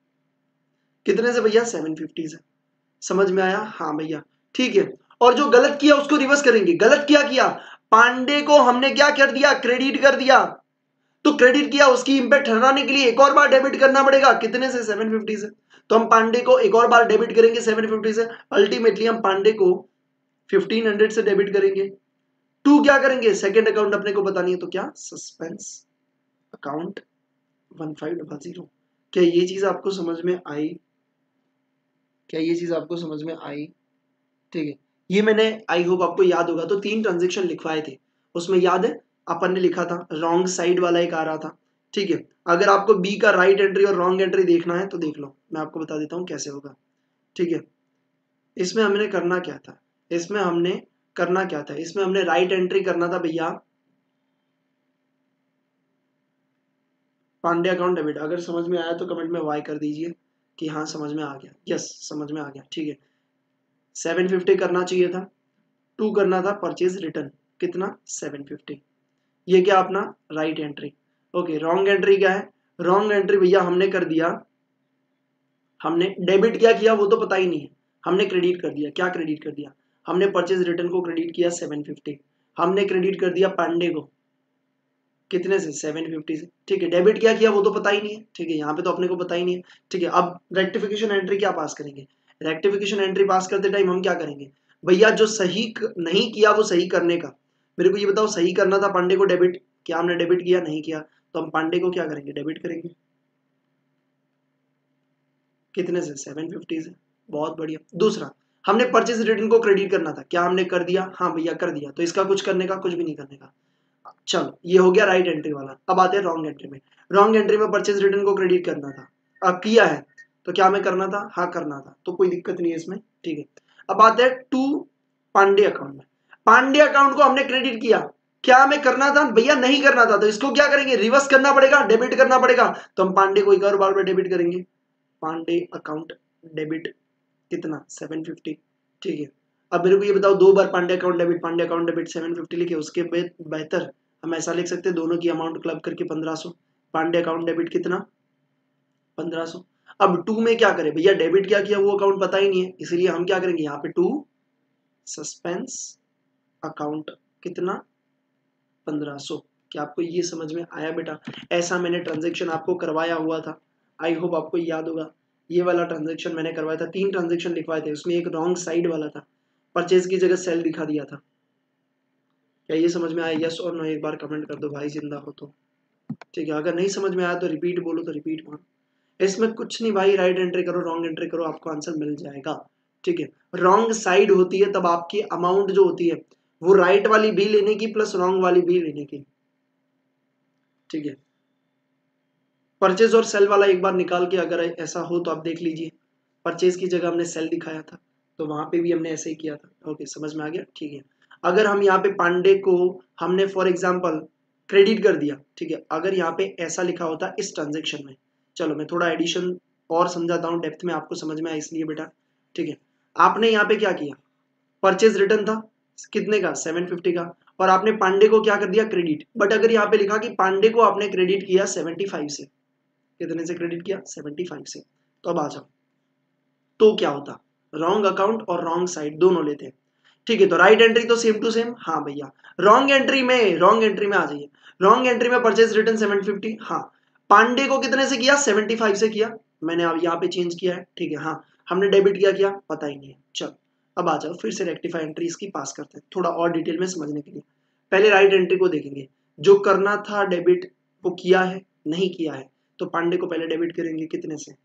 कितने से भैया 750 से, समझ में आया, हाँ भैया ठीक है, और जो गलत किया उसको रिवर्स करेंगे, गलत क्या किया, पांडे को हमने क्या कर दिया, क्रेडिट कर दिया, तो क्रेडिट किया उसकी इंपैक्ट हटाने के लिए एक और बार डेबिट करना पड़ेगा, कितने से 750 से, तो हम पांडे को एक और बार डेबिट करेंगे 750 से, अल्टीमेटली हम पांडे को 1500 से डेबिट करेंगे, टू क्या करेंगे, सेकेंड अकाउंट अपने को पता नहीं है तो क्या, सस्पेंस अकाउंट 1500। क्या ये चीज आपको समझ में आई, क्या ये चीज आपको समझ में आई, ठीक है, ये मैंने आई होप आपको याद होगा, तो 3 ट्रांजेक्शन लिखवाए थे, उसमें याद है अपन ने लिखा था रॉन्ग साइड वाला एक आ रहा था, ठीक है, अगर आपको बी का राइट एंट्री और रॉन्ग एंट्री देखना है तो देख लो, मैं आपको बता देता हूँ कैसे होगा, ठीक है। इसमें हमने करना क्या था, इसमें हमने करना क्या था, इसमें हमने राइट एंट्री करना था भैया पांडे अकाउंट डेबिट, अगर समझ में आया तो कमेंट में वाई कर दीजिए कि हाँ समझ में आ गया, यस समझ में आ गया, ठीक है। 750 करना चाहिए था, 2 करना था परचेज रिटर्न, कितना 750। ये क्या अपना right entry. Okay, wrong entry क्या है, रॉन्ग एंट्री भैया हमने कर दिया, हमने डेबिट क्या किया वो तो पता ही नहीं है, हमने क्रेडिट कर दिया। क्या क्रेडिट कर दिया, हमने परचेज रिटर्न को क्रेडिट किया 750, हमने क्रेडिट कर दिया पांडे को कितने से 750 से, ठीक है। डेबिट क्या किया वो तो पता ही नहीं है, ठीक है, यहाँ पे तो अपने को पता ही नहीं है, ठीक है। अब रेक्टिफिकेशन एंट्री क्या पास करेंगे, रेक्टिफिकेशन एंट्री पास करते टाइम हम क्या करेंगे भैया, जो सही नहीं किया वो सही करने का, मेरे को ये बताओ, सही करना था पांडे को डेबिट, क्या हमने डेबिट किया, नहीं किया, तो हम पांडे को क्या करेंगे, डेबिट करेंगे, कितने से 750 से, बहुत बढ़िया। दूसरा, हमने परचेज रिटर्न को क्रेडिट करना था, क्या हमने कर दिया, हाँ भैया कर दिया, तो इसका कुछ करने का, कुछ भी नहीं करने का। चलो ये हो गया राइट एंट्री वाला। अब आते हैं रॉन्ग एंट्री में। रॉन्ग एंट्री में परचेज रिटर्न को क्रेडिट करना था, अब किया है, तो क्या हमें करना था, हाँ करना था, तो कोई दिक्कत नहीं है इसमें, ठीक है। अब आते हैं टू पांडे अकाउंट में, पांडे अकाउंट को हमने क्रेडिट किया, क्या हमें करना था भैया, नहीं करना था, तो इसको क्या करेंगे, रिवर्स करना पड़ेगा, डेबिट करना पड़ेगा, तो हम पांडे को एक और बार डेबिट करेंगे, पांडे अकाउंट डेबिट, कितना 750, ठीक है। अब मेरे को ये बताओ, दो बार पांडे अकाउंट डेबिट 750 लिखे, उसके बेहतर हम ऐसा लिख सकते हैं, दोनों की अमाउंट क्लब करके 1500, पांडे अकाउंट डेबिट कितना 1500। अब टू में क्या करें भैया, डेबिट क्या किया वो अकाउंट पता ही नहीं है, इसलिए हम क्या करेंगे यहाँ पे टू सस्पेंस अकाउंट कितना 1500। क्या आपको ये समझ में आया बेटा, ऐसा मैंने ट्रांजेक्शन आपको करवाया हुआ था, आई होप आपको याद होगा। ये वाला ट्रांजेक्शन मैंने करवाया था, 3 ट्रांजेक्शन लिखवाए थे, उसमें एक रॉन्ग साइड वाला था, परचेज की जगह सेल दिखा दिया था। क्या ये समझ में आया, यस और नो एक बार कमेंट कर दो भाई जिंदा हो तो, ठीक है। अगर नहीं समझ में आया तो रिपीट बोलो, तो रिपीट मानो, इसमें कुछ नहीं भाई, राइट एंट्री करो, रॉन्ग एंट्री करो, आपको आंसर मिल जाएगा, ठीक है। रॉन्ग साइड होती है तब आपकी अमाउंट जो होती है वो राइट वाली भी लेने की प्लस रॉन्ग वाली भी लेने की, ठीक है। परचेज और सेल वाला एक बार निकाल के अगर ऐसा हो तो आप देख लीजिए, परचेज की जगह हमने सेल दिखाया था, तो वहां पे भी हमने ऐसे ही किया था। ओके, समझ में आ गया, ठीक है। अगर हम यहाँ पे पांडे को हमने फॉर एग्जांपल क्रेडिट कर दिया, ठीक है, अगर यहाँ पे ऐसा लिखा होता इस ट्रांजेक्शन में, चलो मैं थोड़ा एडिशन और समझाता हूँ डेप्थ में, आपको समझ में आया इसलिए बेटा, ठीक है। आपने यहाँ पे क्या किया, परचेज रिटर्न था कितने का 750 का, और आपने पांडे को क्या कर दिया क्रेडिट, बट अगर यहाँ पे लिखा कि पांडे को आपने क्रेडिट किया 75 से, कितने से क्रेडिट किया 75 से, तो अब आ जाओ, तो क्या होता, रॉन्ग अकाउंट और रॉन्ग साइड दोनों लेते हैं, ठीक है। तो राइट एंट्री तो सेम टू सेम, हाँ भैया। रॉन्ग एंट्री में आ जाइए, रॉन्ग एंट्री में परचेज रिटर्न 750, हाँ, पांडे को कितने से किया 75 से किया, मैंने अब यहाँ पे चेंज किया है, ठीक है, हाँ, हमने डेबिट किया पता ही नहीं है। चलो अब आ जाओ, फिर से रेक्टिफाई एंट्री इसकी पास करते हैं थोड़ा और डिटेल में समझने के लिए। पहले राइट एंट्री को देखेंगे, जो करना था डेबिट वो किया है, नहीं किया है, तो पांडे को पहले डेबिट करेंगे कितने से,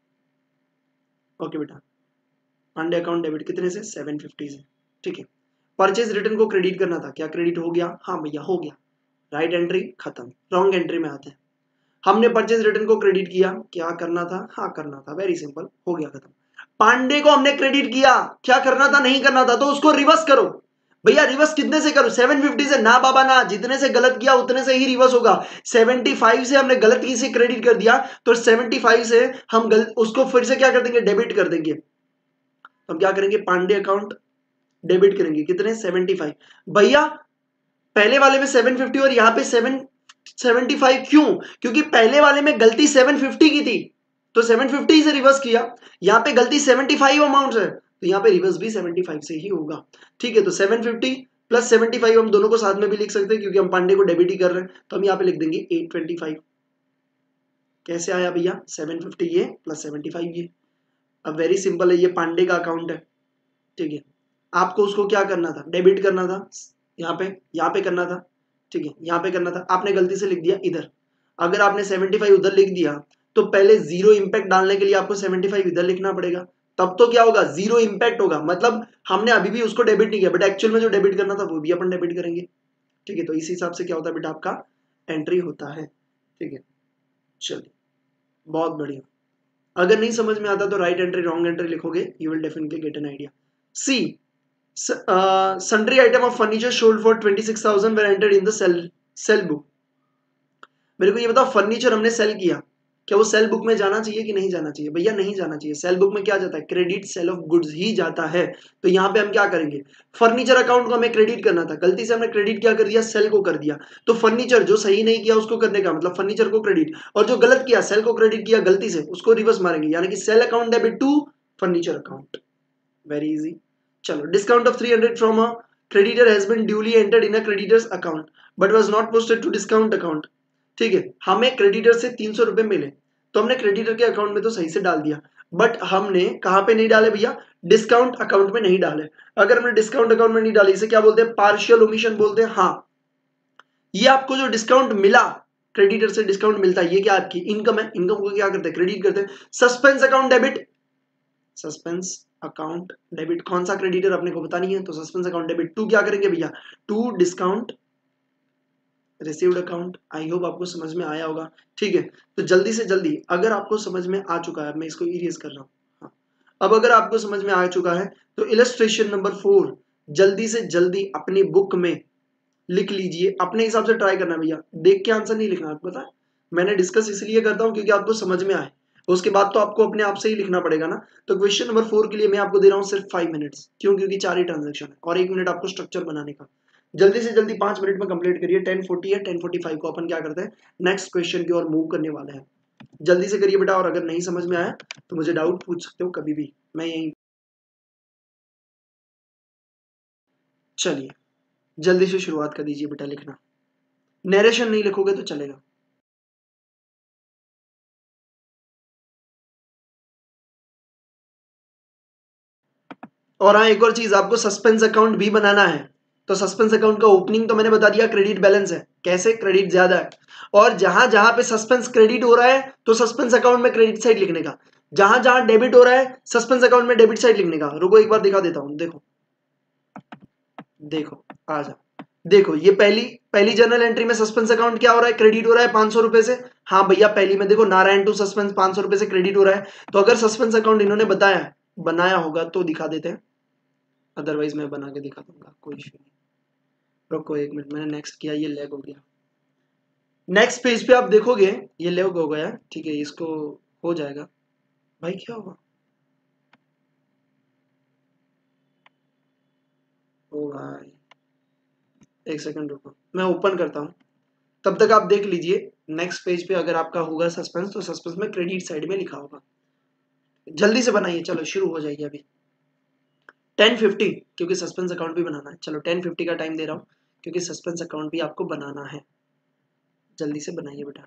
ओके बेटा, पांडे अकाउंट डेबिट कितने से 750 से, ठीक है। परचेज रिटर्न को क्रेडिट करना था, क्या क्रेडिट हो गया, हाँ भैया हो गया, राइट एंट्री खत्म। रॉन्ग एंट्री में आते हैं, हमने परचेज रिटर्न को क्रेडिट किया, क्या करना था, हाँ करना था, वेरी सिंपल, हो गया खत्म। पांडे को हमने क्रेडिट किया, क्या करना था, नहीं करना था, तो उसको रिवर्स करो भैया, रिवर्स कितने से करो 750 से, ना बाबा ना, जितने से गलत किया उतने से ही रिवर्स होगा। 75 से हमने गलत से क्रेडिट कर दिया, तो 75 से हम उसको फिर से क्या कर देंगे, डेबिट कर देंगे। हम क्या करेंगे, पांडे अकाउंट डेबिट करेंगे कितने 75 भैया, पहले वाले में 750 और यहाँ पे 775 क्यों, क्योंकि पहले वाले में गलती 750 की थी, तो 750 से रिवर्स किया, यहाँ पे गलती 75 अमाउंट है, तो यहाँ पे रिवर्स भी 75 से ही होगा, ठीक है। तो 750 प्लस 75 हम दोनों को साथ में भी लिख सकते हैं, क्योंकि हम पांडे को डेबिट ही कर रहे हैं, तो हम यहाँ पे लिख देंगे 825। कैसे आया भैया, 750 ये प्लस 75 ये, अब वेरी सिंपल है, ये पांडे का अकाउंट है, ठीक है। आपको उसको क्या करना था, डेबिट करना था, यहाँ पे करना था, ठीक है, यहाँ पे करना था, आपने गलती से लिख दिया इधर। अगर आपने 75 उधर लिख दिया, तो पहले जीरो इंपैक्ट डालने के लिए आपको 75 इधर लिखना पड़ेगा, तब तो क्या होगा, जीरो इंपैक्ट होगा, मतलब हमने अभी भी उसको डेबिट नहीं किया, बट एक्चुअल में जो डेबिट करना था वो भी अपन डेबिट करेंगे, ठीक है। तो इस हिसाब से क्या होता है बेटा, आपका एंट्री होता है, ठीक है। चलिए बहुत बढ़िया, अगर नहीं समझ में आता तो राइट एंट्री रॉन्ग एंट्री लिखोगे, you will definitely get an idea. See sundry item of furniture sold for 26,000 were entered in the sell book। मेरे को ये बताओ, फर्नीचर हमने सेल किया, क्या वो सेल बुक में जाना चाहिए कि नहीं जाना चाहिए? भैया नहीं जाना चाहिए। सेल बुक में क्या जाता है? क्रेडिट सेल ऑफ गुड्स ही जाता है। तो यहाँ पे हम क्या करेंगे? फर्नीचर अकाउंट को हमें क्रेडिट करना था, गलती से हमने क्रेडिट क्या कर दिया? सेल को कर दिया। तो फर्नीचर जो सही नहीं किया उसको करने का मतलब फर्नीचर को क्रेडिट, और जो गलत किया सेल को क्रेडिट किया गलती से उसको रिवर्स मारेंगे, यानी कि sale account debit to furniture account. Very easy. चलो, discount of 300 from a creditor has been duly entered in a creditor's account but was not posted to discount account। ठीक है, हमें क्रेडिटर से 300 रुपए मिले तो हमने क्रेडिटर के अकाउंट में तो सही से डाल दिया, बट हमने कहां पे नहीं डाले भैया? डिस्काउंट अकाउंट में नहीं डाले। अगर हमने डिस्काउंट अकाउंट में नहीं डाली, इसे क्या बोलते हैं? पार्शियल ओमिशन बोलते हैं। हाँ, ये आपको जो डिस्काउंट मिला, क्रेडिटर से डिस्काउंट मिलता है, ये क्या आपकी इनकम है। इनकम को क्या करते हैं? क्रेडिट करते हैं। Suspense account debit, suspense account debit कौन सा क्रेडिटर अपने को पता नहीं है, तो सस्पेंस अकाउंट डेबिट टू क्या करेंगे भैया? To discount received account. I hope आपको समझ में आया होगा। ठीक है, तो जल्दी से जल्दी अगर आपको समझ में आ चुका है, मैं इसको इरेज कर रहा हूँ। हाँ, अब अगर आपको समझ में आ चुका है तो इलस्ट्रेशन नंबर 4 जल्दी से जल्दी अपनी बुक में लिख लीजिए। अपने हिसाब से ट्राई करना भैया, देख के आंसर नहीं लिखना। आपको पता है मैंने डिस्कस इसलिए करता हूँ क्योंकि आपको समझ में आए, उसके बाद तो आपको अपने आप से ही लिखना पड़ेगा ना। तो क्वेश्चन नंबर 4 के लिए मैं आपको दे रहा हूँ सिर्फ 5 मिनट्स। क्यों? क्योंकि 4 ही ट्रांजेक्शन है और 1 मिनट आपको स्ट्रक्चर बनाने का। जल्दी से जल्दी 5 मिनट में कंप्लीट करिए। 10:40 है, 10:45 को अपन क्या करते हैं? नेक्स्ट क्वेश्चन की ओर मूव करने वाले हैं। जल्दी से करिए बेटा, और अगर नहीं समझ में आया तो मुझे डाउट पूछ सकते हो कभी भी, मैं यहीं। चलिए जल्दी से शुरुआत कर दीजिए बेटा लिखना। नरेशन नहीं लिखोगे तो चलेगा। और हाँ, एक और चीज, आपको सस्पेंस अकाउंट भी बनाना है। तो सस्पेंस अकाउंट का ओपनिंग तो मैंने बता दिया, क्रेडिट बैलेंस है। कैसे? क्रेडिट ज्यादा है, और जहां जहां पे सस्पेंस क्रेडिट हो रहा है तो सस्पेंस अकाउंट में क्रेडिट साइड लिखने का, जहां जहां डेबिट हो रहा है सस्पेंस अकाउंट में डेबिट साइड लिखने का। रुको एक बार दिखा देता हूं। देखो देखो, आ जा। देखो, ये पहली पहली जर्नल एंट्री में सस्पेंस अकाउंट क्या हो रहा है? क्रेडिट हो रहा है 500 रुपए से। हाँ भैया, पहली में देखो, नारायण टू सस्पेंस 500 रुपए से क्रेडिट हो रहा है। तो अगर सस्पेंस अकाउंट इन्होंने बनाया होगा तो दिखा देते हैं, अदरवाइज मैं बना के दिखा दूंगा, कोई इशू नहीं। रुको एक मिनट, मैंने नेक्स्ट किया, ये लैग हो गया। नेक्स्ट पेज पे आप देखोगे ये लैग हो गया। ठीक है, इसको हो जाएगा। भाई क्या होगा? ओ भाई, एक सेकंड रुको, मैं ओपन करता हूँ, तब तक आप देख लीजिए। नेक्स्ट पेज पे अगर आपका होगा सस्पेंस, तो सस्पेंस में क्रेडिट साइड में लिखा होगा। जल्दी से बनाइए, चलो शुरू हो जाइए अभी। 10:50, क्योंकि सस्पेंस अकाउंट भी बनाना है। चलो 10:50 का टाइम दे रहा हूँ क्योंकि सस्पेंस अकाउंट भी आपको बनाना है। जल्दी से बनाइए बेटा।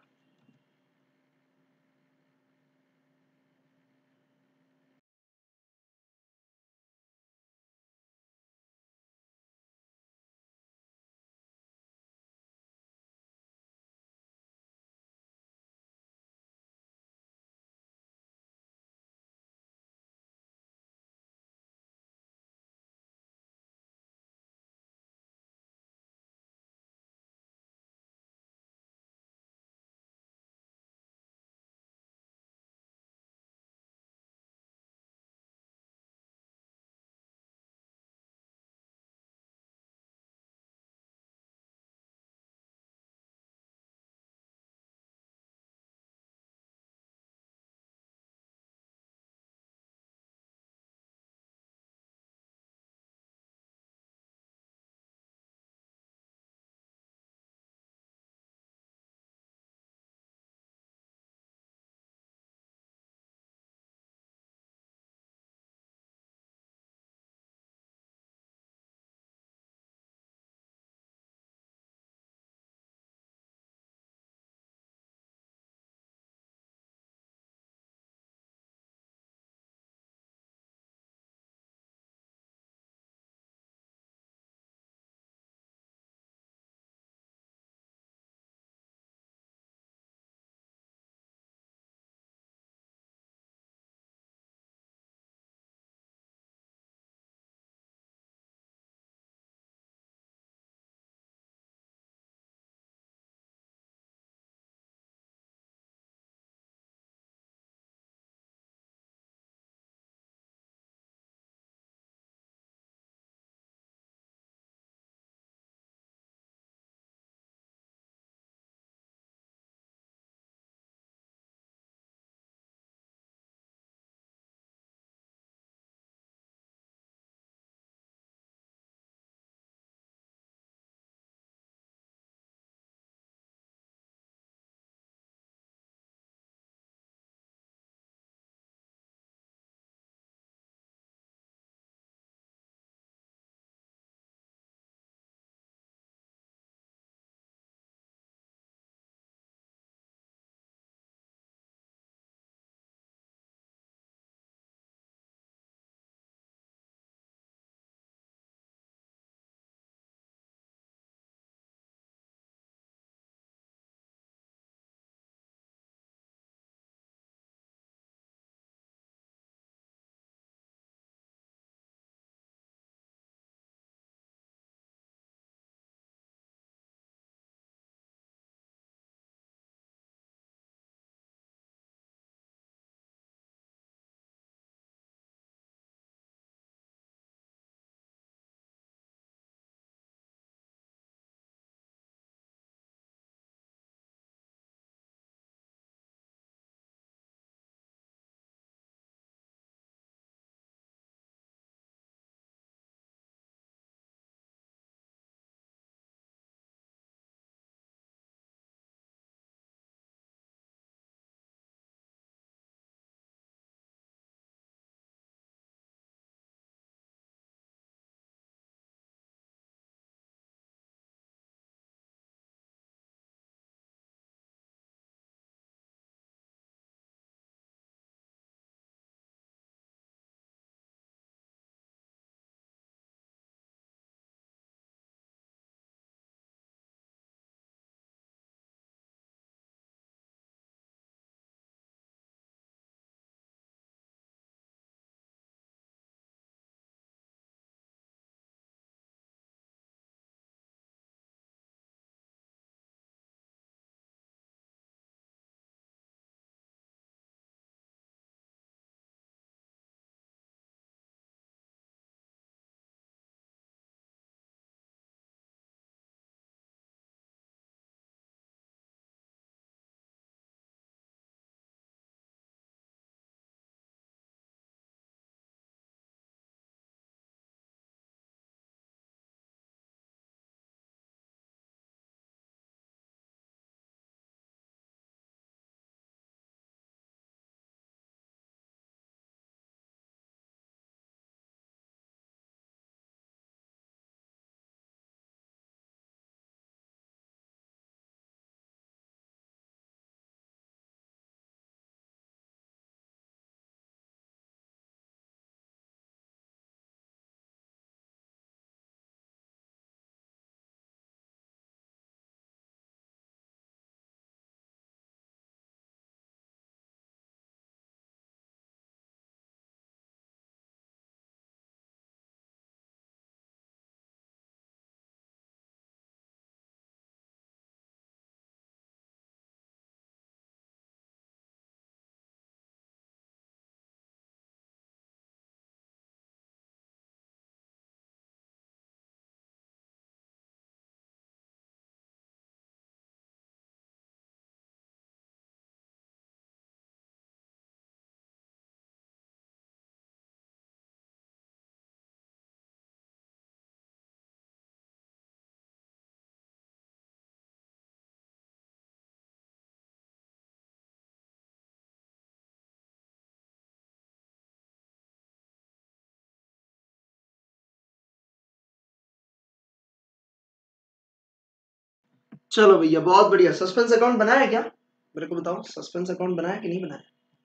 चलो भैया बहुत बढ़िया। सस्पेंस अकाउंट बनाया है क्या, मेरे को बताओ, सस्पेंस अकाउंट बनाया कि नहीं बनाया,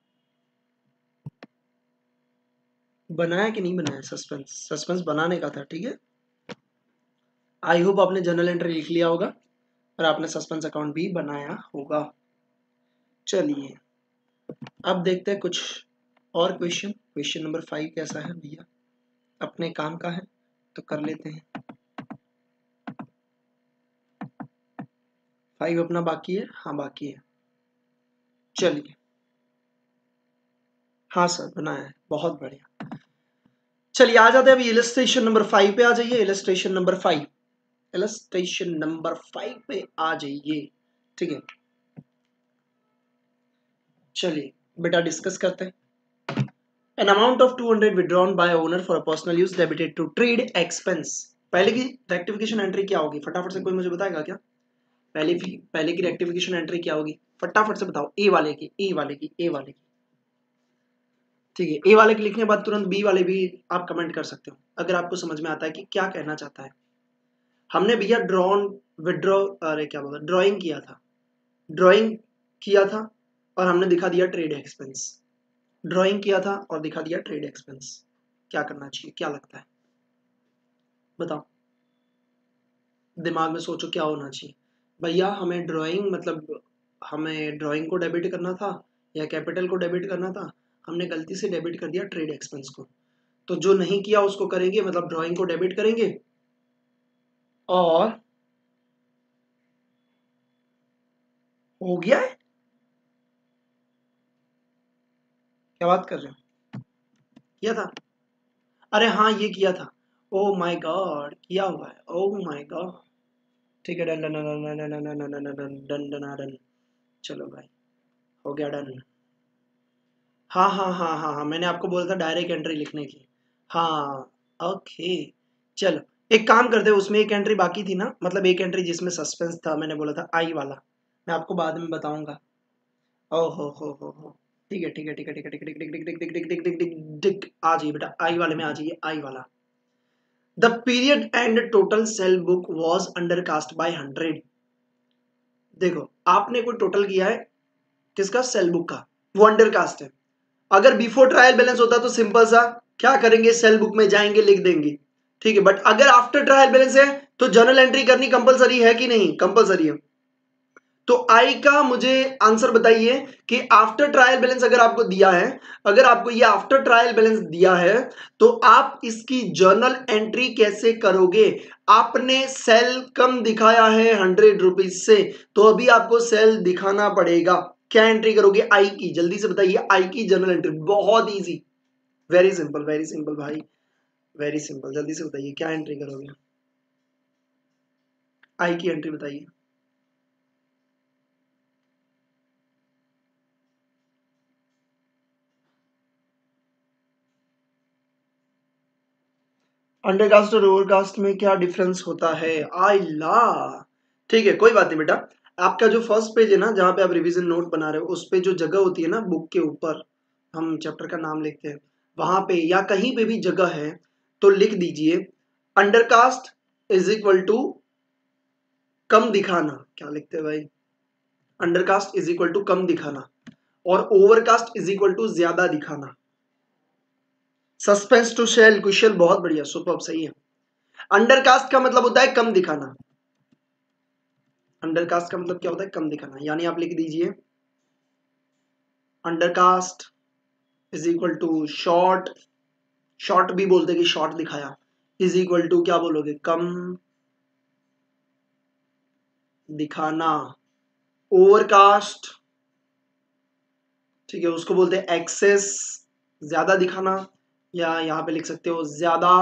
बनाया कि नहीं बनाया? सस्पेंस बनाने का था, ठीक है। आई होप आपने जर्नल एंट्री लिख लिया होगा और आपने सस्पेंस अकाउंट भी बनाया होगा। चलिए अब देखते हैं कुछ और क्वेश्चन। क्वेश्चन नंबर 5 कैसा है भैया, अपने काम का है तो कर लेते हैं। 5 अपना बाकी है, हाँ बाकी है। चलिए, हाँ सर बनाया है, बहुत बढ़िया। चलिए आ जाते हैं अभी इलस्ट्रेशन नंबर 5 पे आ जाइए। इलस्ट्रेशन नंबर 5, इलस्ट्रेशन नंबर 5 पे आ जाइए, ठीक है। चलिए बेटा डिस्कस करते हैं। An amount of 200 withdrawn by owner for a personal use debited to trade expense। पहले की रेक्टिफिकेशन एंट्री क्या होगी, फटाफट से कोई मुझे बताएगा क्या? पहले की रेक्टिफिकेशन एंट्री क्या होगी, फटाफट से बताओ। ए वाले की, ए वाले की, ए वाले की, ठीक है। ए वाले के लिखने के बाद तुरंत बी वाले भी आप कमेंट कर सकते हो अगर आपको समझ में आता है कि क्या कहना चाहता है। हमने भैया विड्रॉ, अरे क्या बोला, ड्राइंग किया था, ड्राइंग किया था और हमने दिखा दिया ट्रेड एक्सपेंस। ड्राइंग किया था और दिखा दिया ट्रेड एक्सपेंस। क्या करना चाहिए, क्या लगता है बताओ, दिमाग में सोचो क्या होना चाहिए भैया। हमें ड्राइंग मतलब हमें ड्राइंग को डेबिट करना था या कैपिटल को डेबिट करना था, हमने गलती से डेबिट कर दिया ट्रेड एक्सपेंस को। तो जो नहीं किया उसको करेंगे, मतलब ड्राइंग को डेबिट करेंगे और हो गया है। क्या बात कर रहे हो, किया था, अरे हाँ ये किया था। ओ माय गॉड किया हुआ है, ओ माय गॉड। ठीक है, done done done done done done done done done done done. चलो भाई हो गया डन। हाँ हाँ हाँ हाँ हाँ, मैंने आपको बोला था डायरेक्ट एंट्री लिखने की। हाँ ओके, चलो एक काम करते हैं, उसमें एक एंट्री बाकी थी ना, मतलब एक एंट्री जिसमें सस्पेंस था, मैंने बोला था आई वाला, मैं आपको बाद में बताऊंगा। ओ हो, ठीक है ठीक है ठीक है ठीक है ठीक है ठीक है ठीक है ठीक है ठीक है ठीक है ठीक है ठीक है, आ जाइए बेटा आई वाले में आ जाइए, आई वाला। The period end total sale book was undercast by 100। देखो आपने कोई टोटल किया है किसका, सेल बुक का, वो अंडरकास्ट है। अगर बिफोर ट्रायल बैलेंस होता तो सिंपल सा क्या करेंगे, सेल बुक में जाएंगे लिख देंगे, ठीक है। बट अगर आफ्टर ट्रायल बैलेंस है तो जर्नल एंट्री करनी कंपलसरी है कि नहीं, कंपलसरी है। तो आई का मुझे आंसर बताइए कि आफ्टर ट्रायल बैलेंस अगर आपको दिया है, अगर आपको ये आफ्टर ट्रायल बैलेंस दिया है तो आप इसकी जर्नल एंट्री कैसे करोगे। आपने सेल कम दिखाया है 100 रुपीज से, तो अभी आपको सेल दिखाना पड़ेगा। क्या एंट्री करोगे आई की, जल्दी से बताइए। आई की जर्नल एंट्री बहुत इजी, वेरी सिंपल भाई, वेरी सिंपल। जल्दी से बताइए क्या एंट्री करोगे, आई की एंट्री बताइए। अंडरकास्ट और ओवरकास्ट में क्या डिफरेंस होता है, आई ला। ठीक है कोई बात नहीं बेटा, आपका जो फर्स्ट पेज है ना जहां पे आप रिवीजन नोट बना रहे हो, उस पे जो जगह होती है ना बुक के ऊपर, हम चैप्टर का नाम लिखते हैं, वहां पे या कहीं पे भी जगह है तो लिख दीजिए अंडरकास्ट इज इक्वल टू कम दिखाना। क्या लिखते हैं भाई, अंडरकास्ट इज इक्वल टू कम दिखाना और ओवरकास्ट इज इक्वल टू ज्यादा दिखाना। सस्पेंस टू शेल, क्वेश्चन बहुत बढ़िया, सुपर सही है। अंडरकास्ट का मतलब होता है कम दिखाना, अंडरकास्ट का मतलब क्या होता है, कम दिखाना। यानी आप लिख दीजिए undercast is equal to short, short भी बोलते कि शॉर्ट दिखाया, इज इक्वल टू क्या बोलोगे, कम दिखाना। ओवरकास्ट, ठीक है, उसको बोलते हैं एक्सेस, ज्यादा दिखाना, या यहां पे लिख सकते हो ज्यादा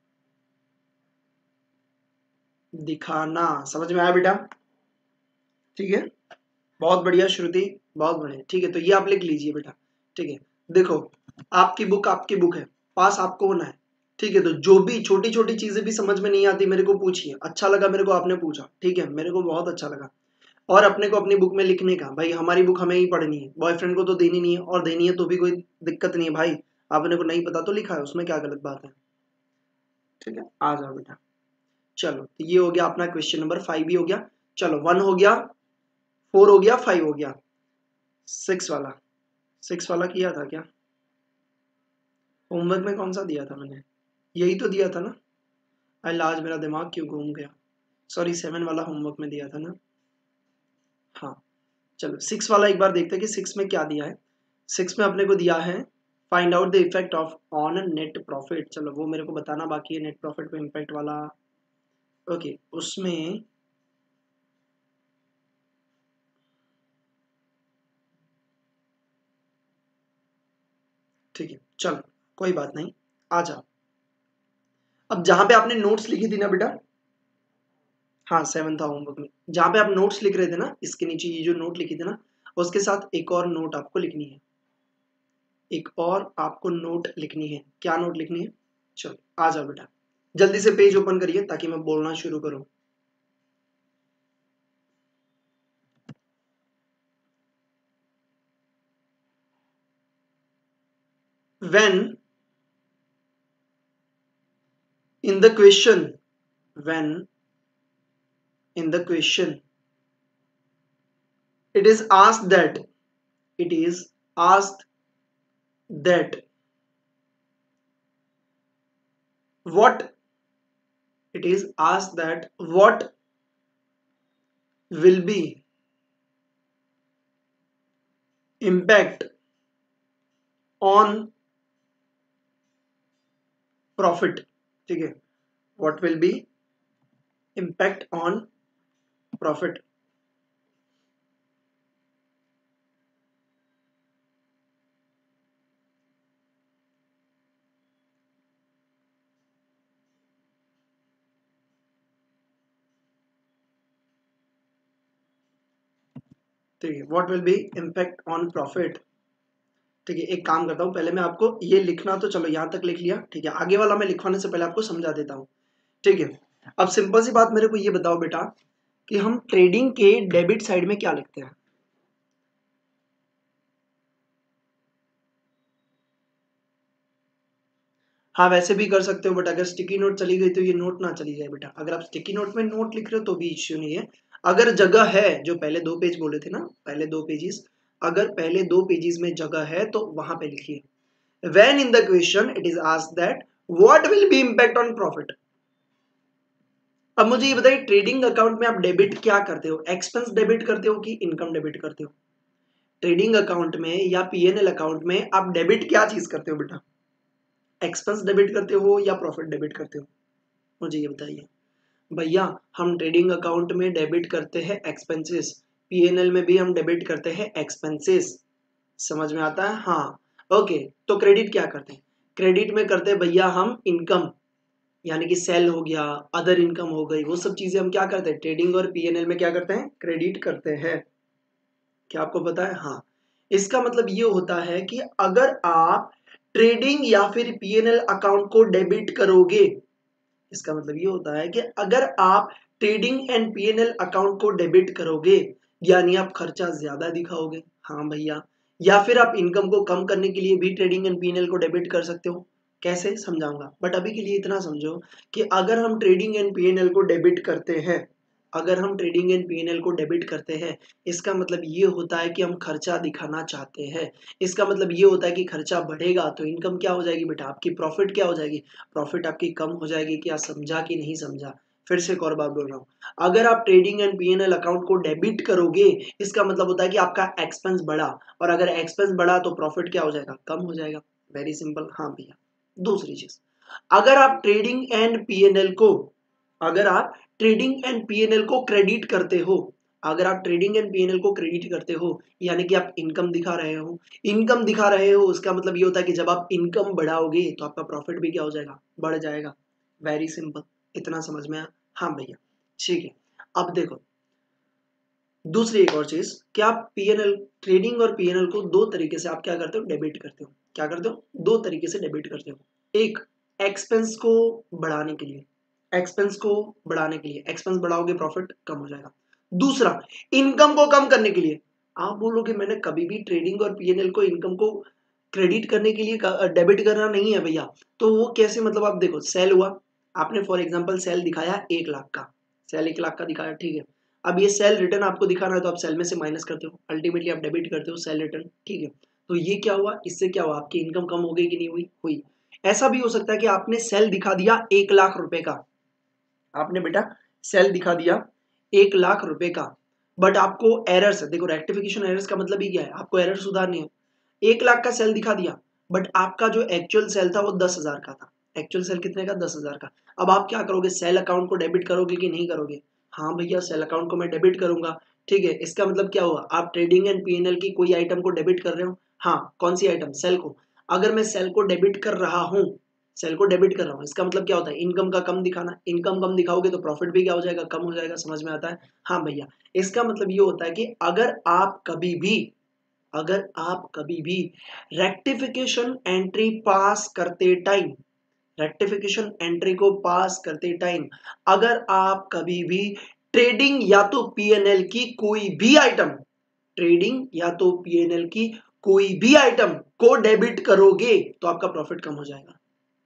दिखाना। समझ में आया बेटा, ठीक है, बहुत बढ़िया श्रुति, बहुत बढ़िया। ठीक है तो ये आप लिख लीजिए बेटा, ठीक है। देखो आपकी बुक है, पास आपको होना है, ठीक है। तो जो भी छोटी छोटी चीजें भी समझ में नहीं आती मेरे को पूछिए, अच्छा लगा मेरे को आपने पूछा, ठीक है, मेरे को बहुत अच्छा लगा। और अपने को अपनी बुक में लिखने का, भाई हमारी बुक हमें ही पढ़नी है, बॉयफ्रेंड को तो देनी नहीं है, और देनी है तो भी कोई दिक्कत नहीं है भाई, आपने को नहीं पता तो लिखा है, उसमें क्या गलत बात है, ठीक है। आ जाओ बेटा, चलो तो ये हो गया अपना क्वेश्चन नंबर 5 भी हो गया। चलो 1 हो गया, 4 हो गया, 5 हो गया, 6 वाला किया था क्या? होमवर्क में कौन सा दिया था मैंने? यही तो दिया था ना? अल्लाह आज मेरा दिमाग क्यों घूम गया। सॉरी 7 वाला होमवर्क में दिया था ना। हाँ चलो 6 वाला एक बार देखते हैं कि 6 में क्या दिया है। 6 में अपने को दिया है find out the effect of on net profit. चलो वो मेरे को बताना बाकी है, नेट प्रॉफिट पे इम्पैक्ट वाला। ओके उसमें ठीक है चलो कोई बात नहीं, आ जाओ। अब जहां पे आपने नोट्स लिखी थी ना बेटा, हाँ 7 था होमवर्क में, जहां पे आप नोट्स लिख रहे थे ना, इसके नीचे ये जो नोट लिखी थी ना, उसके साथ एक और नोट आपको लिखनी है, एक और आपको नोट लिखनी है। क्या नोट लिखनी है? चलो आ जाओ बेटा, जल्दी से पेज ओपन करिए ताकि मैं बोलना शुरू करूं। when in the question when in the question it is asked that it is asked that what it is asked that what will be impact on profit, ठीक है, what will be impact on profit। ठीक है what will be impact on profit. ठीक है एक काम करता हूँ, पहले मैं आपको ये लिखना तो चलो यहाँ तक लिख लिया, ठीक है आगे वाला मैं लिखवाने से पहले आपको समझा देता हूँ। ठीक है अब सिंपल सी बात मेरे को ये बताओ बेटा कि हम ट्रेडिंग के डेबिट साइड में क्या लिखते हैं? हाँ वैसे भी कर सकते हो, बट अगर स्टिकी नोट चली गई तो ये नोट ना चली जाए बेटा। अगर आप स्टिकी नोट में नोट लिख रहे हो तो भी इश्यू नहीं है, अगर जगह है, जो पहले 2 पेज बोले थे ना, पहले 2 पेजेस, अगर पहले 2 पेजेस में जगह है तो वहां पे लिखिए when in the question it is asked that what will be impact on profit। अब मुझे ये बताइए ट्रेडिंग अकाउंट में आप डेबिट क्या करते हो? एक्सपेंस डेबिट करते हो कि इनकम डेबिट करते हो? ट्रेडिंग अकाउंट में या पीएनएल अकाउंट में आप डेबिट क्या चीज करते हो बेटा? एक्सपेंस डेबिट करते हो या प्रॉफिट डेबिट करते हो? मुझे ये बताइए भैया। हम ट्रेडिंग अकाउंट में डेबिट करते हैं एक्सपेंसेस, पीएनएल में भी हम डेबिट करते हैं एक्सपेंसेस। समझ में आता है? हाँ ओके। तो क्रेडिट क्या करते हैं? क्रेडिट में करते हैं भैया हम इनकम, यानी कि सेल हो गया, अदर इनकम हो गई, वो सब चीजें हम क्या करते हैं ट्रेडिंग और पीएनएल में क्या करते हैं? क्रेडिट करते हैं। क्या आपको पता है? हाँ इसका मतलब ये होता है कि अगर आप ट्रेडिंग या फिर पीएनएल अकाउंट को डेबिट करोगे, इसका मतलब ये होता है कि अगर आप ट्रेडिंग एंड पीएनएल अकाउंट को डेबिट करोगे यानी आप खर्चा ज्यादा दिखाओगे। हाँ भैया, या फिर आप इनकम को कम करने के लिए भी ट्रेडिंग एंड पीएनएल को डेबिट कर सकते हो। कैसे समझाऊंगा, बट अभी के लिए इतना समझो कि अगर हम ट्रेडिंग एंड पीएनएल को डेबिट करते हैं, अगर हम ट्रेडिंग एंड पीएनएल को डेबिट करते हैं, इसका मतलब ये होता है कि हम खर्चा दिखाना चाहते हैं। इसका मतलब ये होता है कि खर्चा बढ़ेगा तो इनकम क्या हो जाएगी बेटा? आपकी प्रॉफिट क्या हो जाएगी? प्रॉफिट आपकी कम हो जाएगी। क्या समझा कि नहीं समझा? फिर से एक और बात बोल रहा हूँ, अगर आप ट्रेडिंग एंड पीएनएल अकाउंट को डेबिट करोगे, इसका मतलब होता है कि आपका एक्सपेंस बढ़ा, और अगर एक्सपेंस बढ़ा तो प्रॉफिट क्या हो जाएगा? कम हो जाएगा। Very simple. हाँ भैया दूसरी चीज, अगर आप ट्रेडिंग एंड पीएनएल को, अगर आप ट्रेडिंग एंड पीएनएल को क्रेडिट करते हो, अगर आप ट्रेडिंग एंड पीएनएल को क्रेडिट करते हो यानी कि आप इनकम दिखा रहे हो, इनकम दिखा रहे हो, उसका मतलब ये होता है कि जब आप इनकम बढ़ाओगे तो आपका प्रॉफिट भी क्या हो जाएगा? बढ़ जाएगा। Very simple. इतना समझ में आया? हाँ भैया ठीक है। अब देखो दूसरी एक और चीज, क्या आप पीएनएल, ट्रेडिंग और पीएनएल को दो तरीके से आप क्या करते हो? डेबिट करते हो। क्या करते हो? दो तरीके से डेबिट करते हो। एक, एक्सपेंस को बढ़ाने के लिए, एक्सपेंस को बढ़ाने के लिए, एक्सपेंस बढ़ाओगे प्रॉफिट कम हो जाएगा। दूसरा, इनकम को कम करने के लिए। आप बोलोगे मैंने कभी भी ट्रेडिंग और पीएनएल को इनकम को क्रेडिट करने के लिए डेबिट करना नहीं है भैया, तो वो कैसे? मतलब आप देखो सेल हुआ, आपने फॉर एग्जांपल सेल दिखाया 1 लाख का, सेल 1 लाख का दिखाया, ठीक है, अब ये सेल रिटर्न आपको दिखाना है तो आप सेल में से माइनस करते हो, अल्टीमेटली आप डेबिट करते हो सेल रिटर्न, ठीक है। तो ये क्या हुआ, इससे क्या हुआ, आपकी इनकम कम हो गई कि नहीं हुई, हुई। ऐसा भी हो सकता है कि आपने सेल दिखा दिया 1,00,000 रुपए का, आपने बेटा सेल दिखा दिया 1,00,000 रुपए का, बट आपको एरर्स, देखो रेक्टिफिकेशन एरर्स का मतलब ही क्या है, आपको एरर सुधारनी है। 1,00,000 का सेल दिखा दिया, बट आपका जो एक्चुअल सेल था वो 10,000 का था। एक्चुअल सेल कितने का, 10,000 का। अब आप क्या करोगे, सेल अकाउंट को डेबिट करोगे कि नहीं करोगे? हाँ भैया सेल अकाउंट को मैं डेबिट करूंगा, ठीक है। इसका मतलब क्या हुआ, आप ट्रेडिंग एंड पीएनएल की कोई आइटम को डेबिट कर रहे हो, हाँ कौन सी आइटम, सेल को। अगर मैं सेल को डेबिट कर रहा हूँ, सेल को डेबिट कर रहा हूँ, इसका मतलब क्या होता है, इनकम का कम दिखाना। इनकम कम दिखाओगे तो प्रॉफिट भी क्या हो जाएगा, कम हो जाएगा। समझ में आता है? हाँ भैया, इसका मतलब ये होता है कि अगर आप कभी भी रेक्टिफिकेशन एंट्री पास करते टाइम, रेक्टिफिकेशन एंट्री को पास करते टाइम अगर आप कभी भी ट्रेडिंग या तो पीएनएल की कोई भी आइटम, ट्रेडिंग या तो पीएनएल की कोई भी आइटम को डेबिट करोगे तो आपका प्रॉफिट कम हो जाएगा।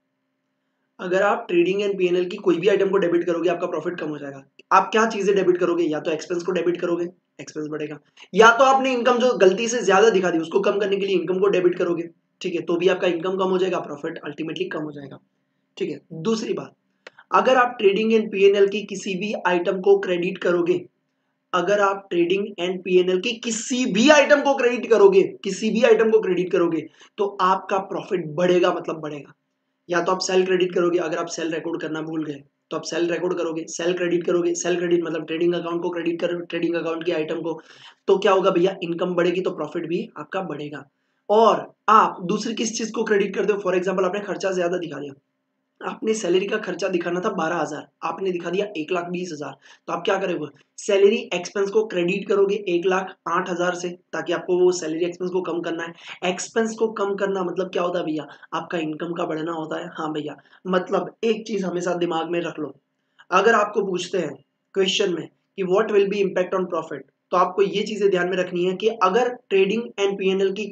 अगर आप ट्रेडिंग एंड पीएनएल की कोई भी आइटम को डेबिट करोगे आपका प्रॉफिट कम हो जाएगा। आप क्या चीजें डेबिट करोगे, या तो एक्सपेंस को डेबिट करोगे, एक्सपेंस बढ़ेगा, या तो आपने इनकम जो गलती से ज्यादा दिखा दी उसको कम करने के लिए इनकम को डेबिट करोगे, ठीक है, तो भी आपका इनकम कम हो जाएगा, प्रॉफिट अल्टीमेटली कम हो जाएगा, ठीक है। दूसरी बात, अगर आप ट्रेडिंग एंड पीएनएल की किसी भी आइटम को क्रेडिट करोगे, अगर आप ट्रेडिंग एंड पीएनएल की किसी भी आइटम को क्रेडिट करोगे, किसी भी आइटम को क्रेडिट करोगे तो आपका प्रॉफिट बढ़ेगा, मतलब बढ़ेगा। या तो आप सेल क्रेडिट करोगे, अगर आप सेल रिकॉर्ड करना भूल गए तो आप सेल रिकॉर्ड करोगे, सेल क्रेडिट करोगे, सेल क्रेडिट मतलब ट्रेडिंग अकाउंट को क्रेडिट करोगे, ट्रेडिंग अकाउंट की आइटम को, तो क्या होगा भैया, इनकम बढ़ेगी तो प्रॉफिट भी आपका बढ़ेगा। और आप दूसरी किस चीज को क्रेडिट करते हो, फॉर एग्जाम्पल आपने खर्चा ज्यादा दिखा दिया, आपने सैलरी का खर्चा दिखाना था 12,000, आपने दिखा दिया 1,20,000, तो आप क्या करोगे, सैलरी एक्सपेंस को क्रेडिट करोगे 1,08,000 से, ताकि आपको वो सैलरी एक्सपेंस को कम करना है। एक्सपेंस को कम करना मतलब क्या होता है भैया, आपका इनकम का बढ़ना होता है। हाँ भैया, मतलब एक चीज हमेशा दिमाग में रख लो, अगर आपको पूछते हैं क्वेश्चन में कि what will be impact on profit, तो आपको ये चीजें ध्यान में रखनी है कि अगर ट्रेडिंग एंड पीएनएल की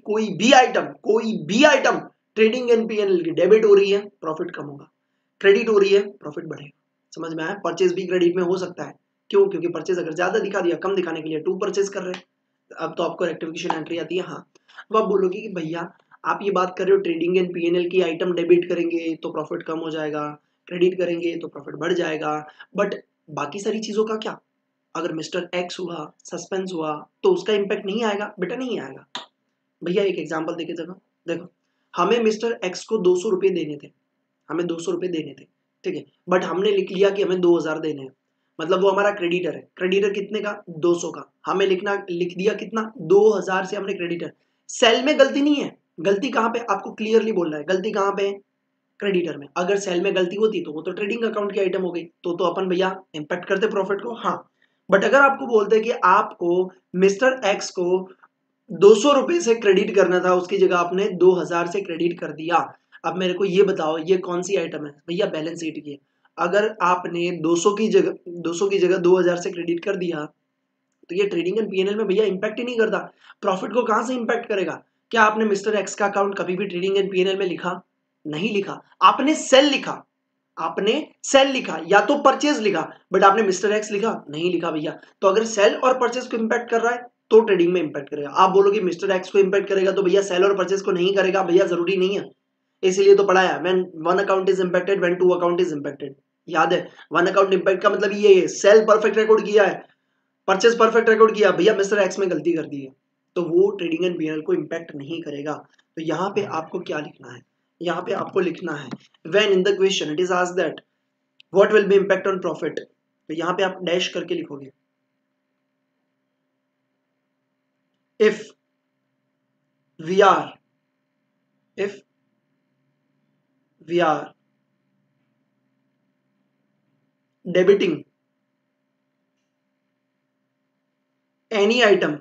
कोई भी आइटम ट्रेडिंग एंड पीएनएल की डेबिट हो रही है, प्रॉफिट कम होगा, क्रेडिट हो रही है, प्रॉफिट बढ़ेगा। समझ में आया? परचेज भी क्रेडिट में हो सकता है, क्यों, क्योंकि परचेज अगर ज्यादा दिखा दिया, कम दिखाने के लिए टू परचेज कर रहे हैं, अब तो आपको रेक्टिफिकेशन एंट्री आती है। हाँ, अब आप बोलोगे कि भैया आप ये बात कर रहे हो ट्रेडिंग एंड पीएनएल की आइटम डेबिट करेंगे तो प्रॉफिट कम हो जाएगा, क्रेडिट करेंगे तो प्रॉफिट बढ़ जाएगा, बट बाकी सारी चीजों का क्या, अगर मिस्टर एक्स हुआ, सस्पेंस हुआ, तो उसका इंपैक्ट नहीं आएगा बेटा, नहीं आएगा। भैया एक एग्जांपल देके देखो, देखो हमें मिस्टर एक्स को 200 रुपए देने थे, हमें 200 रुपए देने थे, ठीक है, बट हमने लिख लिया कि हमें 2,000 देने हैं, मतलब वो हमारा क्रेडिटर है। क्रेडिटर कितने का, 200 का, हमें लिख दिया कितना, 2,000 से हमने क्रेडिटर। सेल में गलती नहीं है, गलती कहां पे, आपको क्लियरली बोलना है, गलती कहां पे है, क्रेडिटर में। अगर सेल में गलती होती तो वो तो ट्रेडिंग अकाउंट की आइटम हो गई, तो अपन भैया इंपैक्ट करते प्रॉफिट को। हाँ, बट अगर आपको बोलते कि आपको मिस्टर एक्स को 200 रुपए से क्रेडिट करना था, उसकी जगह आपने 2,000 से क्रेडिट कर दिया, अब मेरे को ये बताओ ये कौन सी आइटम है भैया, बैलेंस शीट की। अगर आपने 200 की जगह 2,000 से क्रेडिट कर दिया तो ये ट्रेडिंग एंड पीएनएल में भैया इंपैक्ट ही नहीं करता, प्रॉफिट को कहां से इंपैक्ट करेगा। क्या आपने मिस्टर एक्स का अकाउंट कभी भी ट्रेडिंग एंड पीएनएल में लिखा, नहीं लिखा, आपने सेल लिखा, आपने सेल लिखा या तो परचेज लिखा, बट आपने मिस्टर एक्स लिखा, नहीं लिखा भैया। तो अगर सेल और परचेज को इंपैक्ट कर रहा है तो ट्रेडिंग में इंपैक्ट करेगा। आप बोलोगे मिस्टर एक्स को इंपैक्ट करेगा तो भैया सेल और परचेज को नहीं करेगा, भैया जरूरी नहीं है, इसीलिए तो पढ़ाया when one account is impacted, when two account is impacted. याद है, वन अकाउंट इंपैक्ट का मतलब ये है, सेल परफेक्ट रिकॉर्ड किया है, परचेज परफेक्ट रिकॉर्ड किया, भैया मिस्टर एक्स में गलती कर दी है, तो वो ट्रेडिंग एंड पीएनएल को इंपैक्ट नहीं करेगा। तो यहाँ पे आपको क्या लिखना है, यहाँ पे आपको लिखना है when in the question it is asked that what will be impact on profit, तो यहाँ पे आप डैश करके लिखोगे if we are if we are debiting any item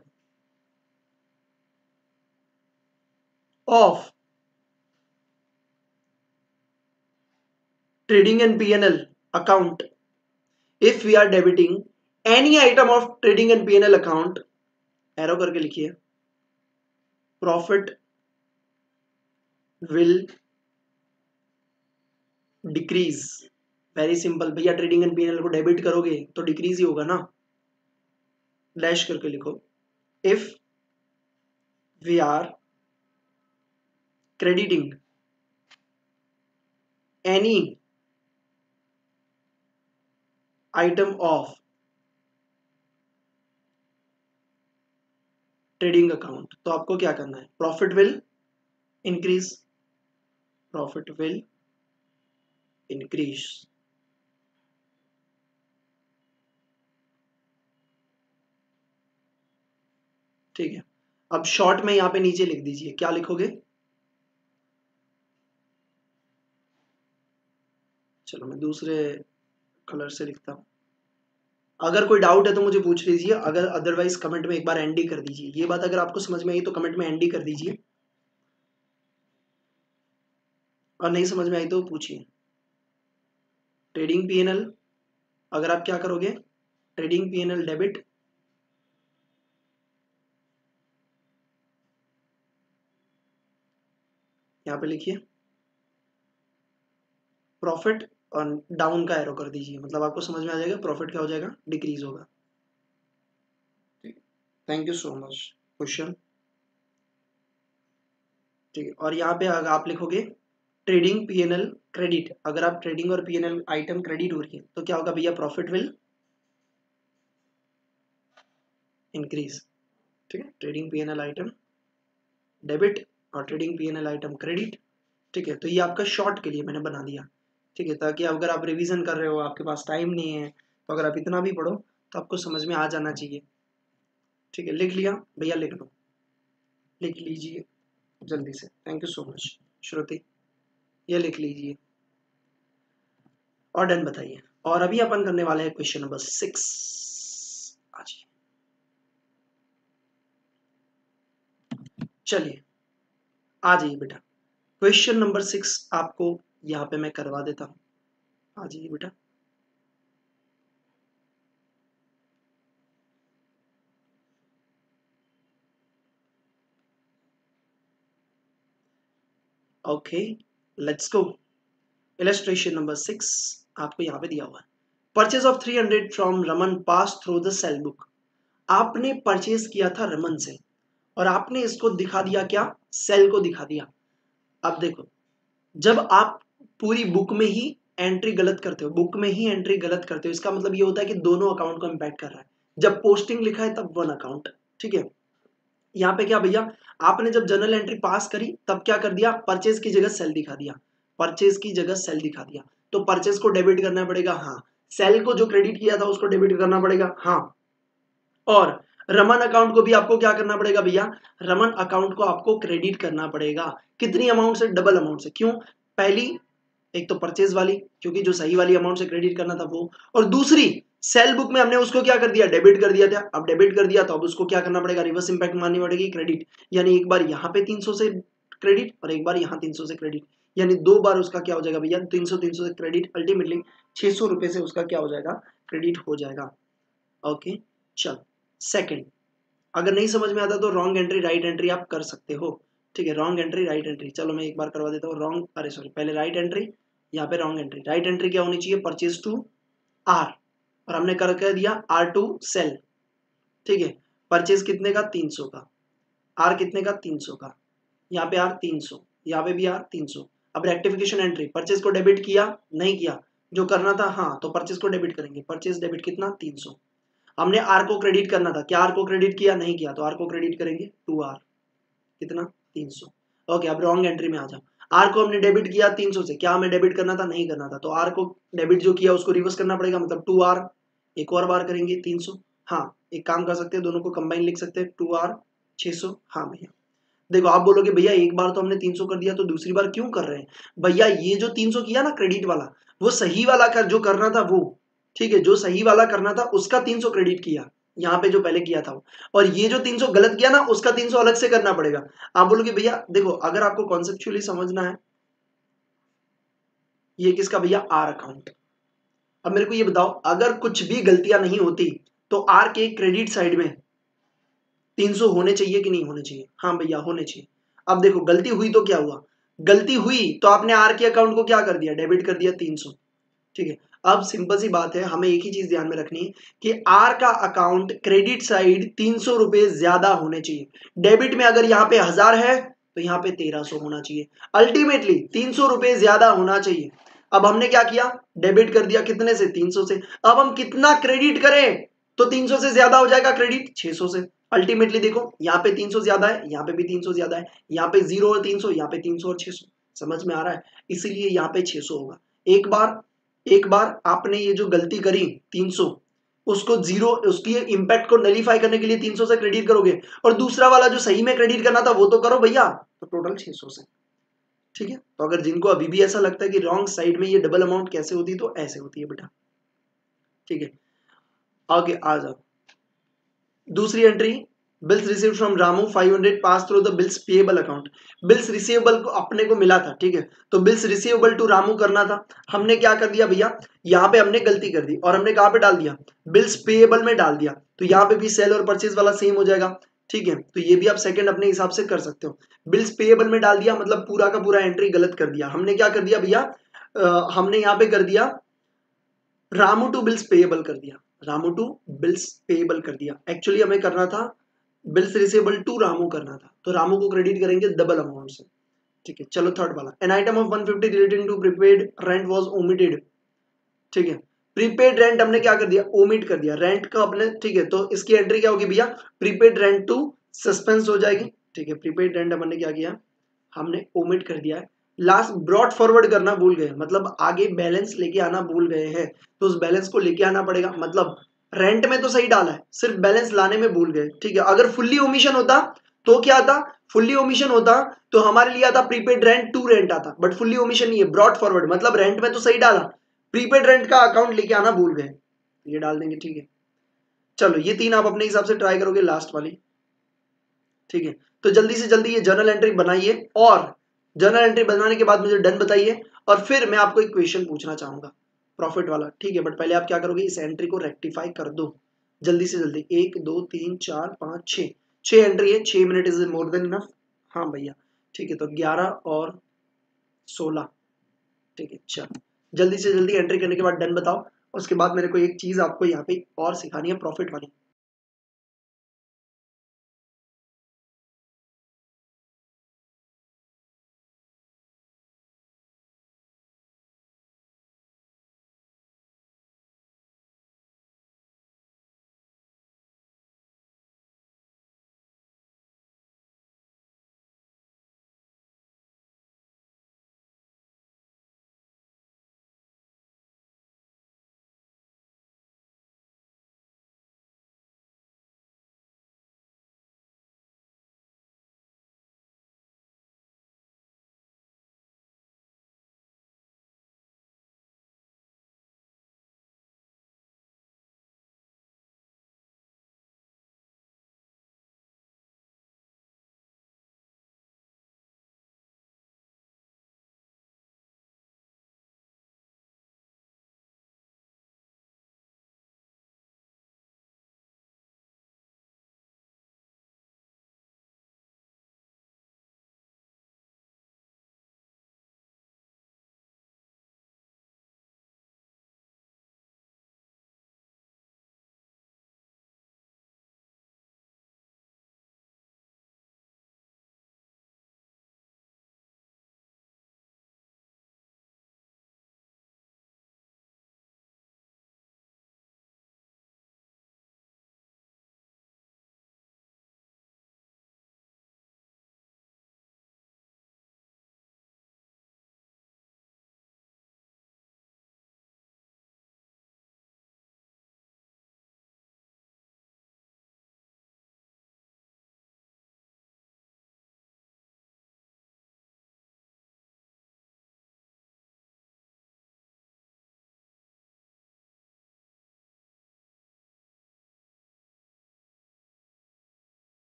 of trading and P&L account, if we are debiting any item of trading and P&L account, arrow करके लिखिए, profit will decrease. Very simple भैया, trading and P&L को debit करोगे तो decrease ही होगा ना, dash करके लिखो, if we are crediting any item of trading account, तो आपको क्या करना है, profit will increase, profit will increase. ठीक है, अब शॉर्ट में यहां पे नीचे लिख दीजिए, क्या लिखोगे, चलो मैं दूसरे कलर से लिखता हूं। अगर कोई डाउट है तो मुझे पूछ लीजिए, अगर अदरवाइज कमेंट में एक बार एंडी कर दीजिए। ये बात अगर आपको समझ में आई तो कमेंट में एंडी कर दीजिए, और नहीं समझ में आई तो पूछिए। ट्रेडिंग पीएनएल, अगर आप क्या करोगे, ट्रेडिंग पीएनएल डेबिट, यहां पे लिखिए प्रॉफिट, और डाउन का एरो कर दीजिए, मतलब आपको समझ में आ जाएगा प्रॉफिट क्या हो जाएगा, डिक्रीज होगा। Thank you so much question. ठीक है, और यहाँ पे अगर आप लिखोगे ट्रेडिंग पीएनएल क्रेडिट, अगर आप ट्रेडिंग और पीएनएल आइटम क्रेडिट हो रही है तो क्या होगा भैया, प्रॉफिट विल इंक्रीज। ठीक है, ट्रेडिंग पीएनएल आइटम डेबिट और ट्रेडिंग पीएनएल आइटम क्रेडिट। ठीक है, तो ये आपका शॉर्ट के लिए मैंने बना दिया। ठीक है, ताकि अगर आप रिवीजन कर रहे हो, आपके पास टाइम नहीं है, तो अगर आप इतना भी पढ़ो तो आपको समझ में आ जाना चाहिए। ठीक है, लिख लिया भैया, लिख लो, लिख लीजिए जल्दी से। Thank you so much Shruti, ये लिख लीजिए और डन बताइए। और अभी अपन करने वाले हैं क्वेश्चन नंबर 6। आज चलिए आ जाइए बेटा, क्वेश्चन नंबर 6 आपको यहाँ पे मैं करवा देता हूँ। आ जाइए बेटा, okay let's go. Illustration number 6 आपको यहाँ पे दिया हुआ है, purchase of 300 from Raman pass through the sale book. आपने परचेज किया था रमन से और आपने इसको दिखा दिया, क्या, सेल को दिखा दिया। अब देखो, जब आप पूरी बुक में ही एंट्री गलत करते हो, बुक में ही एंट्री गलत करते हो, इसका मतलब ये होता है कि दोनों अकाउंट को इम्पैक्ट कर रहा है। जब पोस्टिंग लिखा है तब वन अकाउंट। ठीक है, यहाँ पे क्या भैया, आपने जब जर्नल एंट्री पास करी तब क्या कर दिया, परचेज की जगह सेल दिखा दिया, परचेज की जगह सेल दिखा दिया, तो परचेज को डेबिट करना पड़ेगा, हाँ। सेल को जो क्रेडिट किया था उसको डेबिट करना पड़ेगा, हाँ। और रमन अकाउंट को भी आपको क्या करना पड़ेगा भैया, रमन अकाउंट को आपको क्रेडिट करना पड़ेगा। कितनी अमाउंट से, डबल अमाउंट से। क्यों, पहली एक तो परचेज वाली, क्योंकि जो सही वाली अमाउंट से क्रेडिट करना था वो, और दूसरी सेल बुक में हमने उसको क्या कर दिया, डेबिट कर दिया था। अब डेबिट कर दिया तो अब उसको क्या करना पड़ेगा, रिवर्स इंपैक्ट माननी पड़ेगी, क्रेडिट। यानी एक बार यहाँ पे 300 से क्रेडिट और एक बार यहाँ 300 से क्रेडिट, यानी दो बार उसका क्या हो जाएगा भैया, 300 से क्रेडिट, अल्टीमेटली 600 रुपए से उसका क्या हो जाएगा, क्रेडिट हो जाएगा। ओके चल, सेकंड, अगर नहीं समझ में आता तो रॉन्ग एंट्री राइट एंट्री आप कर सकते हो। ठीक है, रॉन्ग एंट्री राइट एंट्री, चलो मैं एक बार करवा देता हूँ। रॉन्ग, अरे सॉरी, पहले राइट एंट्री, यहाँ पे रॉन्ग एंट्री। राइट एंट्री क्या होनी चाहिए, परचेज टू आर, और हमने कर दिया आर टू सेल। ठीक है, परचेज कितने का, 300 का, आर कितने का, 300 का, यहाँ पे आर 300, यहाँ पे भी आर 300। अब रेक्टिफिकेशन एंट्री, परचेज को डेबिट किया नहीं किया, जो करना था हाँ, तो परचेज को डेबिट करेंगे, परचेज डेबिट कितना, 300। हमने आर को क्रेडिट करना था, क्या आर को क्रेडिट किया, नहीं किया, तो आर को क्रेडिट करेंगे 2R, कितना, 300। ओके, अब रॉन्ग एंट्री में आ जाओ। आर को हमने डेबिट किया 300 से, क्या हमें डेबिट करना था, नहीं करना था, तो आर को डेबिट जो किया उसको रिवर्स करना पड़ेगा, मतलब 2R, एक और बार करेंगे 300। हाँ, एक काम कर सकते हैं, दोनों को कंबाइन लिख सकते हैं, 2R 600। हाँ भैया, देखो आप बोलोगे भैया एक बार तो हमने 300 कर दिया तो दूसरी बार क्यों कर रहे हैं भैया, ये जो 300 किया ना क्रेडिट वाला, वो सही वाला कर जो करना था वो। ठीक है, जो सही वाला करना था उसका 300 क्रेडिट किया, यहाँ पे जो पहले किया था वो, और ये जो 300 गलत किया ना उसका 300 अलग से करना पड़ेगा। आप बोलोगे भैया देखो, अगर आपको कॉन्सेप्चुअली समझना है, ये किसका भैया, आर अकाउंट। अब मेरे को ये बताओ, अगर कुछ भी गलतियां नहीं होती तो आर के क्रेडिट साइड में 300 होने चाहिए कि नहीं होने चाहिए, हाँ भैया होने चाहिए। अब देखो गलती हुई तो क्या हुआ, गलती हुई तो आपने आर के अकाउंट को क्या कर दिया, डेबिट कर दिया 300। ठीक है, अब सिंपल सी बात है, हमें एक ही चीज ध्यान में रखनी है कि आर का अकाउंट क्रेडिट साइड 300 रुपए ज्यादा होने चाहिए। डेबिट में अगर यहाँ पे 1000 है तो यहाँ पे 1300 होना चाहिए। अल्टीमेटली 300 रुपए ज्यादा होना चाहिए। अब हमने क्या किया, डेबिट कर दिया कितने से, 300 से। अब हम कितना क्रेडिट करें तो 300 से ज्यादा हो जाएगा क्रेडिट, 600 से। अल्टीमेटली देखो यहाँ पे 300 ज्यादा है, यहाँ पे भी 300 ज्यादा है, यहाँ पे 0 और 300, यहाँ पे 300 और 600। समझ में आ रहा है? इसीलिए यहाँ पे 600 होगा। एक बार आपने ये जो गलती करी 300, उसको जीरो, उसकी इंपैक्ट को नलीफाई करने के लिए 300 से क्रेडिट करोगे, और दूसरा वाला जो सही में क्रेडिट करना था वो तो करो भैया, तो टोटल 600 से। ठीक है, तो अगर जिनको अभी भी ऐसा लगता है कि रॉन्ग साइड में ये डबल अमाउंट कैसे होती है, तो ऐसे होती है बेटा। ठीक है, आगे आ जाओ। दूसरी entry, bills receive from Ramu 500 pass through the bills payable account. Bills receivable को अपने को मिला था, ठीक है, तो बिल्स रिसीवेबल टू रामू करना था। हमने क्या कर दिया भैया, यहाँ पे हमने गलती कर दी और हमने कहाँ पे डाल दिया, बिल्स पेएबल में डाल दिया। तो यहाँ पे भी सेल और परचेज वाला सेम हो जाएगा। ठीक है, तो ये भी आप सेकंड अपने हिसाब से कर सकते हो। बिल्स पेएबल में डाल दिया मतलब पूरा का पूरा एंट्री गलत कर दिया। हमने क्या कर दिया भैया, हमने यहाँ पे कर दिया रामू टू बिल्स पेएबल कर दिया, रामू टू बिल्स पेएबल कर दिया। एक्चुअली हमें करना था बिल्स रिसीवेबल टू रामू करना था, तो रामू को क्रेडिट करेंगे डबल अमाउंट से। ठीक है, चलो थर्ड वाला, an item of 150 relating to prepaid rent was omitted. ठीक है, प्रीपेड रेंट हमने क्या कर दिया, ओमिट कर दिया रेंट का अपने। ठीक है, तो इसकी एंट्री क्या होगी भैया, प्रीपेड रेंट टू सस्पेंस हो जाएगी। ठीक है, प्रीपेड रेंट हमने क्या किया, हमने ओमिट कर दिया है। लास्ट ब्रॉड फॉरवर्ड करना भूल गए, मतलब आगे बैलेंस लेके आना भूल गए हैं, तो उस बैलेंस को लेके आना पड़ेगा। मतलब रेंट में तो सही डाला है, सिर्फ बैलेंस लाने में भूल गए। ठीक है, अगर फुल्ली ओमिशन होता तो क्या आता, फुल्ली ओमिशन होता तो हमारे लिए आता प्रीपेड रेंट टू रेंट आता, बट फुल्ली ओमिशन नहीं है, ब्रॉड फॉरवर्ड, मतलब रेंट में तो सही डाला, प्रीपेड रेंट का अकाउंट लेके आना भूल गए, ये डाल देंगे। ठीक है, चलो ये तीन आप अपने हिसाब से ट्राई करोगे, लास्ट वाली। ठीक है, तो जल्दी से जल्दी ये जर्नल एंट्री बनाइए, और जर्नल एंट्री बनाने के बाद मुझे डन बताइए, और फिर मैं आपको एक क्वेश्चन पूछना चाहूंगा प्रॉफिट वाला। ठीक है, बट पहले आप क्या करोगे, इस एंट्री को रेक्टिफाई कर दो जल्दी से जल्दी। 1 2 3 4 5 6, 6 एंट्री है, 6 minute is more than enough. हाँ भैया, ठीक है, तो 11 और 16। ठीक है, चलो जल्दी से जल्दी एंट्री करने के बाद डन बताओ। उसके बाद मेरे को एक चीज आपको यहाँ पे और सिखानी है, प्रॉफिट वाली।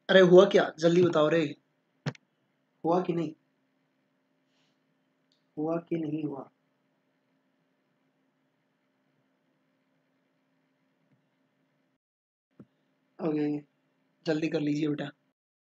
अरे हुआ क्या, जल्दी बताओ रे, हुआ कि नहीं, हुआ कि नहीं हुआ? ओके, जल्दी कर लीजिए बेटा।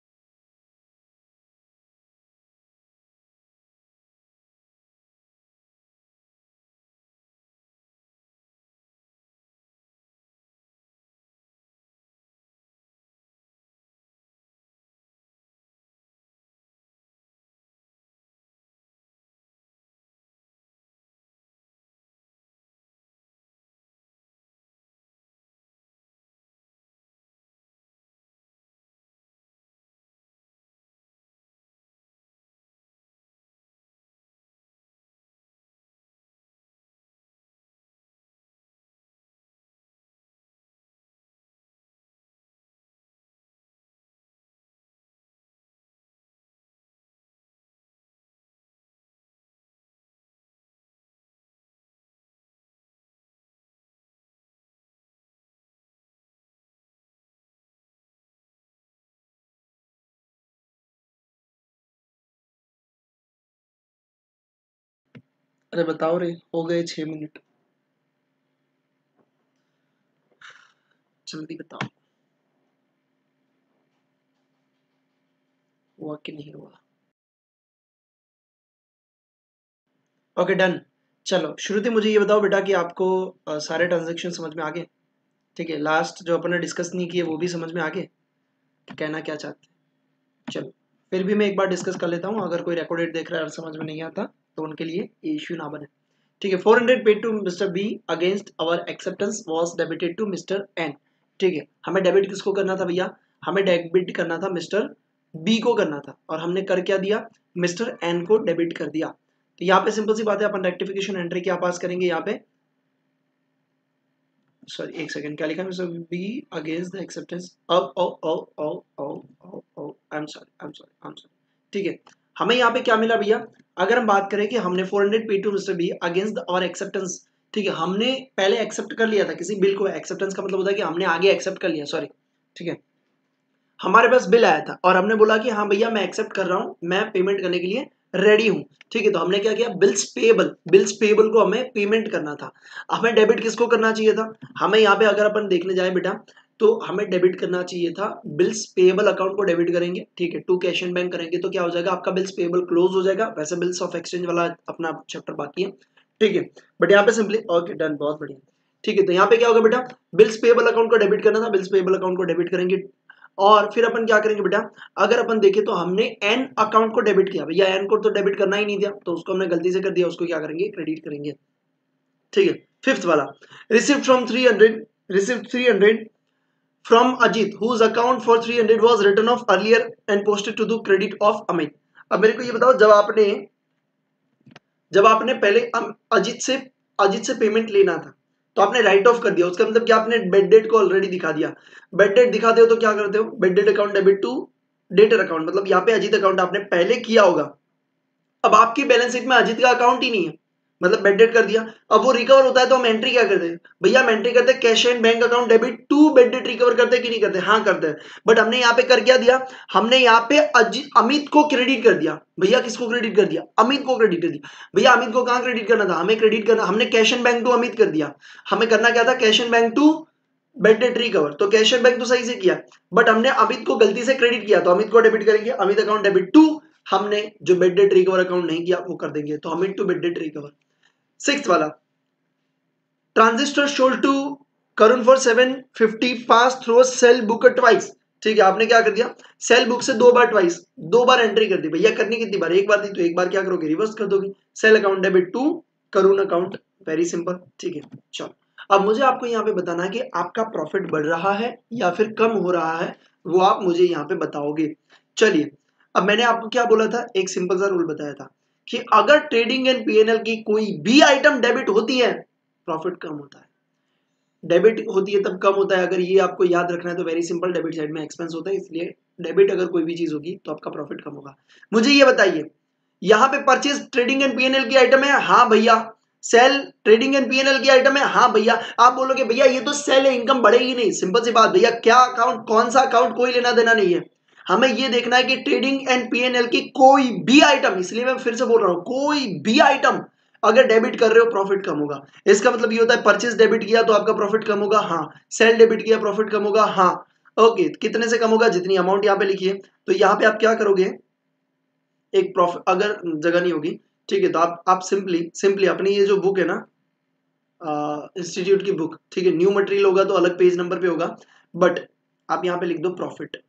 अरे बताओ रे, हो गए 6 मिनट, जल्दी बताओ, हुआ कि नहीं हुआ? Okay done. चलो श्रुति मुझे ये बताओ बेटा कि आपको सारे ट्रांजेक्शन समझ में आ गए? ठीक है, लास्ट जो अपन ने डिस्कस नहीं किए वो भी समझ में आ गए, कहना क्या चाहते हैं? चलो फिर भी मैं एक बार डिस्कस कर लेता हूँ, अगर कोई रिकॉर्डेड देख रहा है और समझ में नहीं आता तो उनके लिए इश्यू ना बने। ठीक है, 400 paid to mister B against our acceptance was debited to mister N. ठीक है, हमें डेबिट किसको करना था भैया? हमें डेबिट करना था मिस्टर बी को करना था, और हमने कर क्या दिया? मिस्टर एन को डेबिट कर दिया। तो यहाँ पे सिंपल सी बात है, अपन रेक्टिफिकेशन एंट्री क्या पास करेंगे यहाँ पे? सॉरी एक सेकंड, क्या लिखा है? Mister B against the acceptance अब I am sorry I am sorry I am sorry. ठीक है, हमें यहाँ पे क्या मिला भैया? अगर हम बात करें कि हमने 400 pay to mister B against और एक्सेप्टेंस, ठीक है, हमने पहले एक्सेप्ट कर लिया था किसी बिल को, एक्सेप्टेंस का मतलब होता है कि हमने आगे एक्सेप्ट कर लिया, सॉरी। ठीक है, हमारे पास बिल आया था और हमने बोला कि हाँ भैया मैं एक्सेप्ट कर रहा हूँ, मैं पेमेंट करने के लिए रेडी हूँ। ठीक है, तो हमने क्या किया? बिल्स पेबल को हमें पेमेंट करना था। हमें डेबिट किसको करना चाहिए था? हमें यहाँ पे अगर अपन देखने जाए बेटा, तो हमें डेबिट करना चाहिए था बिल्स पेबल अकाउंट को डेबिट करेंगे। ठीक है, टू कैश एंड बैंक करेंगे तो क्या हो जाएगा? आपका बिल्स पेबल क्लोज हो जाएगा। वैसे बिल्स ऑफ एक्सचेंज वाला अपना चैप्टर बाकी है। ठीक है, बट यहाँ पे सिंपली ओके डन, बहुत बढ़िया। ठीक है, तो यहाँ पे क्या होगा बेटा? बिल्स पेबल अकाउंट को डेबिट करना था, बिल्स पेबल अकाउंट को डेबिट करेंगे। और फिर अपन क्या करेंगे बेटा? अगर अपन देखें तो हमने एन अकाउंट को डेबिट किया, भैया एन को तो डेबिट करना ही नहीं दिया, तो उसको हमने गलती से कर दिया, उसको क्या करेंगे? क्रेडिट करेंगे। ठीक है, फिफ्थ वाला, received from 300, received 300 from Ajit whose account for 300 was written off earlier and posted to the credit of Amit. अब मेरे को ये बताओ, जब आपने पहले अजीत से पेमेंट लेना था, तो आपने राइट ऑफ कर दिया, उसका मतलब क्या? आपने बेड डेट को ऑलरेडी दिखा दिया। बेड डेट दिखाते हो तो क्या करते हो? Bad debt account debit to debtor account, मतलब यहाँ पे अजीत अकाउंट आपने पहले किया होगा। अब आपकी बैलेंस शीट में अजीत का अकाउंट ही नहीं है, मतलब बेड डेट कर दिया। अब वो रिकवर होता है तो हम एंट्री क्या करते हैं भैया? हम एंट्री करते हैं cash and bank account debit to bad debt recover करते हैं कि नहीं करते? हाँ करते हैं। बट हमने यहाँ पे कर क्या दिया? हमने यहाँ पे अमित को क्रेडिट कर दिया। भैया किसको क्रेडिट कर दिया? अमित को क्रेडिट कर दिया। भैया अमित को कहाँ क्रेडिट करना था? हमें क्रेडिट करना, हमने cash and bank to Amit कर दिया। हमें करना क्या था? Cash and bank to bad debt recover. तो कैश एंड बैंक तो सही से किया, बट हमने अमित को गलती से क्रेडिट किया, तो अमित को डेबिट करेंगे, अमित अकाउंट डेबिट टू। हमने जो बेड डेट रिकवर अकाउंट नहीं किया वो कर देंगे, तो Amit to bad debt recover. Six वाला, transistor sold to Karun for 750 pass through sale book twice. ठीक है, आपने क्या कर दिया? सेल बुक से दो बार एंट्री कर दी। भैया करनी कितनी बार? एक बार दी, तो एक बार क्या करोगे? रिवर्स कर दोगे। Sale account debit to Karun account, very simple. ठीक है, चलो अब मुझे आपको यहाँ पे बताना है कि आपका प्रॉफिट बढ़ रहा है या फिर कम हो रहा है, वो आप मुझे यहाँ पे बताओगे। चलिए, अब मैंने आपको क्या बोला था? एक सिंपल सा रूल बताया था कि अगर ट्रेडिंग एंड पीएनएल की कोई भी आइटम डेबिट होती है, प्रॉफिट कम होता है। डेबिट होती है तब कम होता है, अगर ये आपको याद रखना है तो वेरी सिंपल, डेबिट साइड में एक्सपेंस होता है, इसलिए डेबिट अगर कोई भी चीज होगी तो आपका प्रॉफिट कम होगा। मुझे ये बताइए, यहाँ पे परचेज ट्रेडिंग एंड पीएनएल की आइटम है, हाँ भैया। सेल ट्रेडिंग एंड पीएनएल की आइटम है, हाँ भैया। आप बोलोगे भैया ये तो सेल है, इनकम बढ़ेगी नहीं। सिंपल सी बात भैया, क्या अकाउंट, कौन सा अकाउंट, कोई लेना देना नहीं है। हमें ये देखना है कि ट्रेडिंग एंड पीएनएल की कोई भी आइटम, इसलिए मैं फिर से बोल रहा हूं, कोई भी आइटम अगर डेबिट कर रहे हो प्रॉफिट कम होगा। इसका मतलब ये होता है परचेज डेबिट किया तो आपका प्रॉफिट कम होगा, हाँ। सेल डेबिट किया प्रॉफिट कम होगा, हाँ। ओके, कितने से कम होगा? जितनी अमाउंट यहाँ पे लिखी है। तो यहाँ पे आप क्या करोगे, एक प्रॉफिट, अगर जगह नहीं होगी, ठीक है, तो आप सिंपली अपनी ये जो बुक है ना, इंस्टीट्यूट की बुक, ठीक है, न्यू मटेरियल होगा तो अलग पेज नंबर पे होगा, बट आप यहाँ पे लिख दो प्रॉफिट,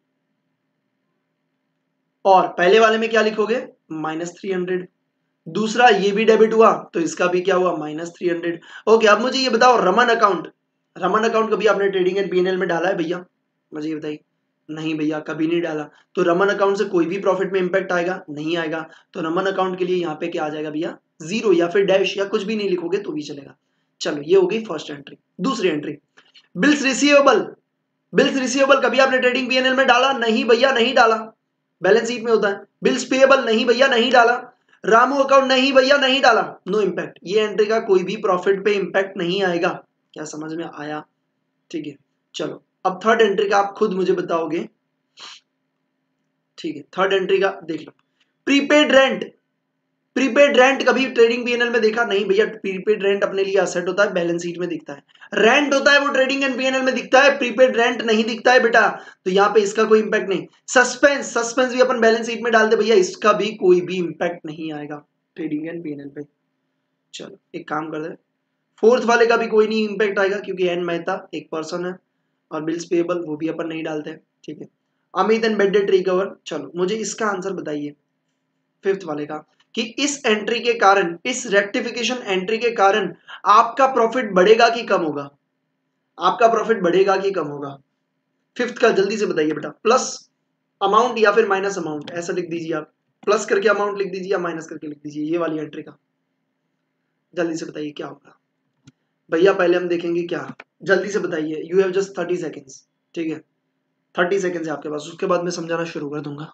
और पहले वाले में क्या लिखोगे? -300। दूसरा ये भी डेबिट हुआ तो इसका भी क्या हुआ? -300। ओके, अब मुझे ये बताओ, रमन अकाउंट कभी आपने ट्रेडिंग एंड पीएनएल में डाला है भैया? मुझे ये बताइए। नहीं भैया, कभी नहीं डाला। तो रमन अकाउंट से कोई भी प्रॉफिट में इंपैक्ट आएगा? नहीं आएगा। तो रमन अकाउंट के लिए यहाँ पे क्या आ जाएगा भैया? 0 या फिर डैश, या कुछ भी नहीं लिखोगे तो भी चलेगा। चलो, ये हो गई फर्स्ट एंट्री। दूसरी entry, bills receivable. Bills receivable कभी आपने ट्रेडिंग पीएनएल में डाला? नहीं भैया, नहीं डाला, बैलेंस शीट में होता है। बिल्स पेएबल, नहीं भैया, नहीं डाला। रामू अकाउंट, नहीं भैया, नहीं डाला, नो इंपैक्ट। ये एंट्री का कोई भी प्रॉफिट पे इंपैक्ट नहीं आएगा। क्या समझ में आया? ठीक है, चलो अब थर्ड एंट्री का आप खुद मुझे बताओगे। ठीक है, थर्ड एंट्री का देख लो। Prepaid rent. प्रीपेड रेंट कभी ट्रेडिंग पीएनएल में देखा? नहीं भैया, प्रीपेड रेंट अपने लिए असेट होता है, बैलेंस शीट में दिखता है। रेंट होता है वो ट्रेडिंग एंड पीएनएल में दिखता है, प्रीपेड रेंट नहीं दिखता है बेटा। तो यहाँ पे इसका कोई इंपैक्ट नहीं। सस्पेंस भी अपन बैलेंस शीट में डाल दे भैया, इसका भी कोई भी इंपैक्ट नहीं आएगा ट्रेडिंग एंड पीएनएल पे। चलो एक काम कर दे, फोर्थ वाले का भी कोई नहीं इंपैक्ट आएगा, क्योंकि एन मेहता एक पर्सन है, और बिल्स पेएबल वो भी अपन नहीं डालते। ठीक है, Amit and bad debt recover. चलो मुझे इसका आंसर बताइए, फिफ्थ वाले का, कि इस एंट्री के कारण, इस रेक्टिफिकेशन एंट्री के कारण आपका प्रॉफिट बढ़ेगा कि कम होगा? आपका प्रॉफिट बढ़ेगा कि कम होगा? फिफ्थ का जल्दी से बताइए बेटा। प्लस अमाउंट या फिर माइनस अमाउंट, ऐसा लिख दीजिए आप। प्लस करके अमाउंट लिख दीजिए या माइनस करके लिख दीजिए, ये वाली एंट्री का जल्दी से बताइए क्या होगा भैया। पहले हम देखेंगे क्या, जल्दी से बताइए। You have just 30 seconds. ठीक है, 30 सेकेंड्स है आपके पास, उसके बाद मैं समझाना शुरू कर दूंगा।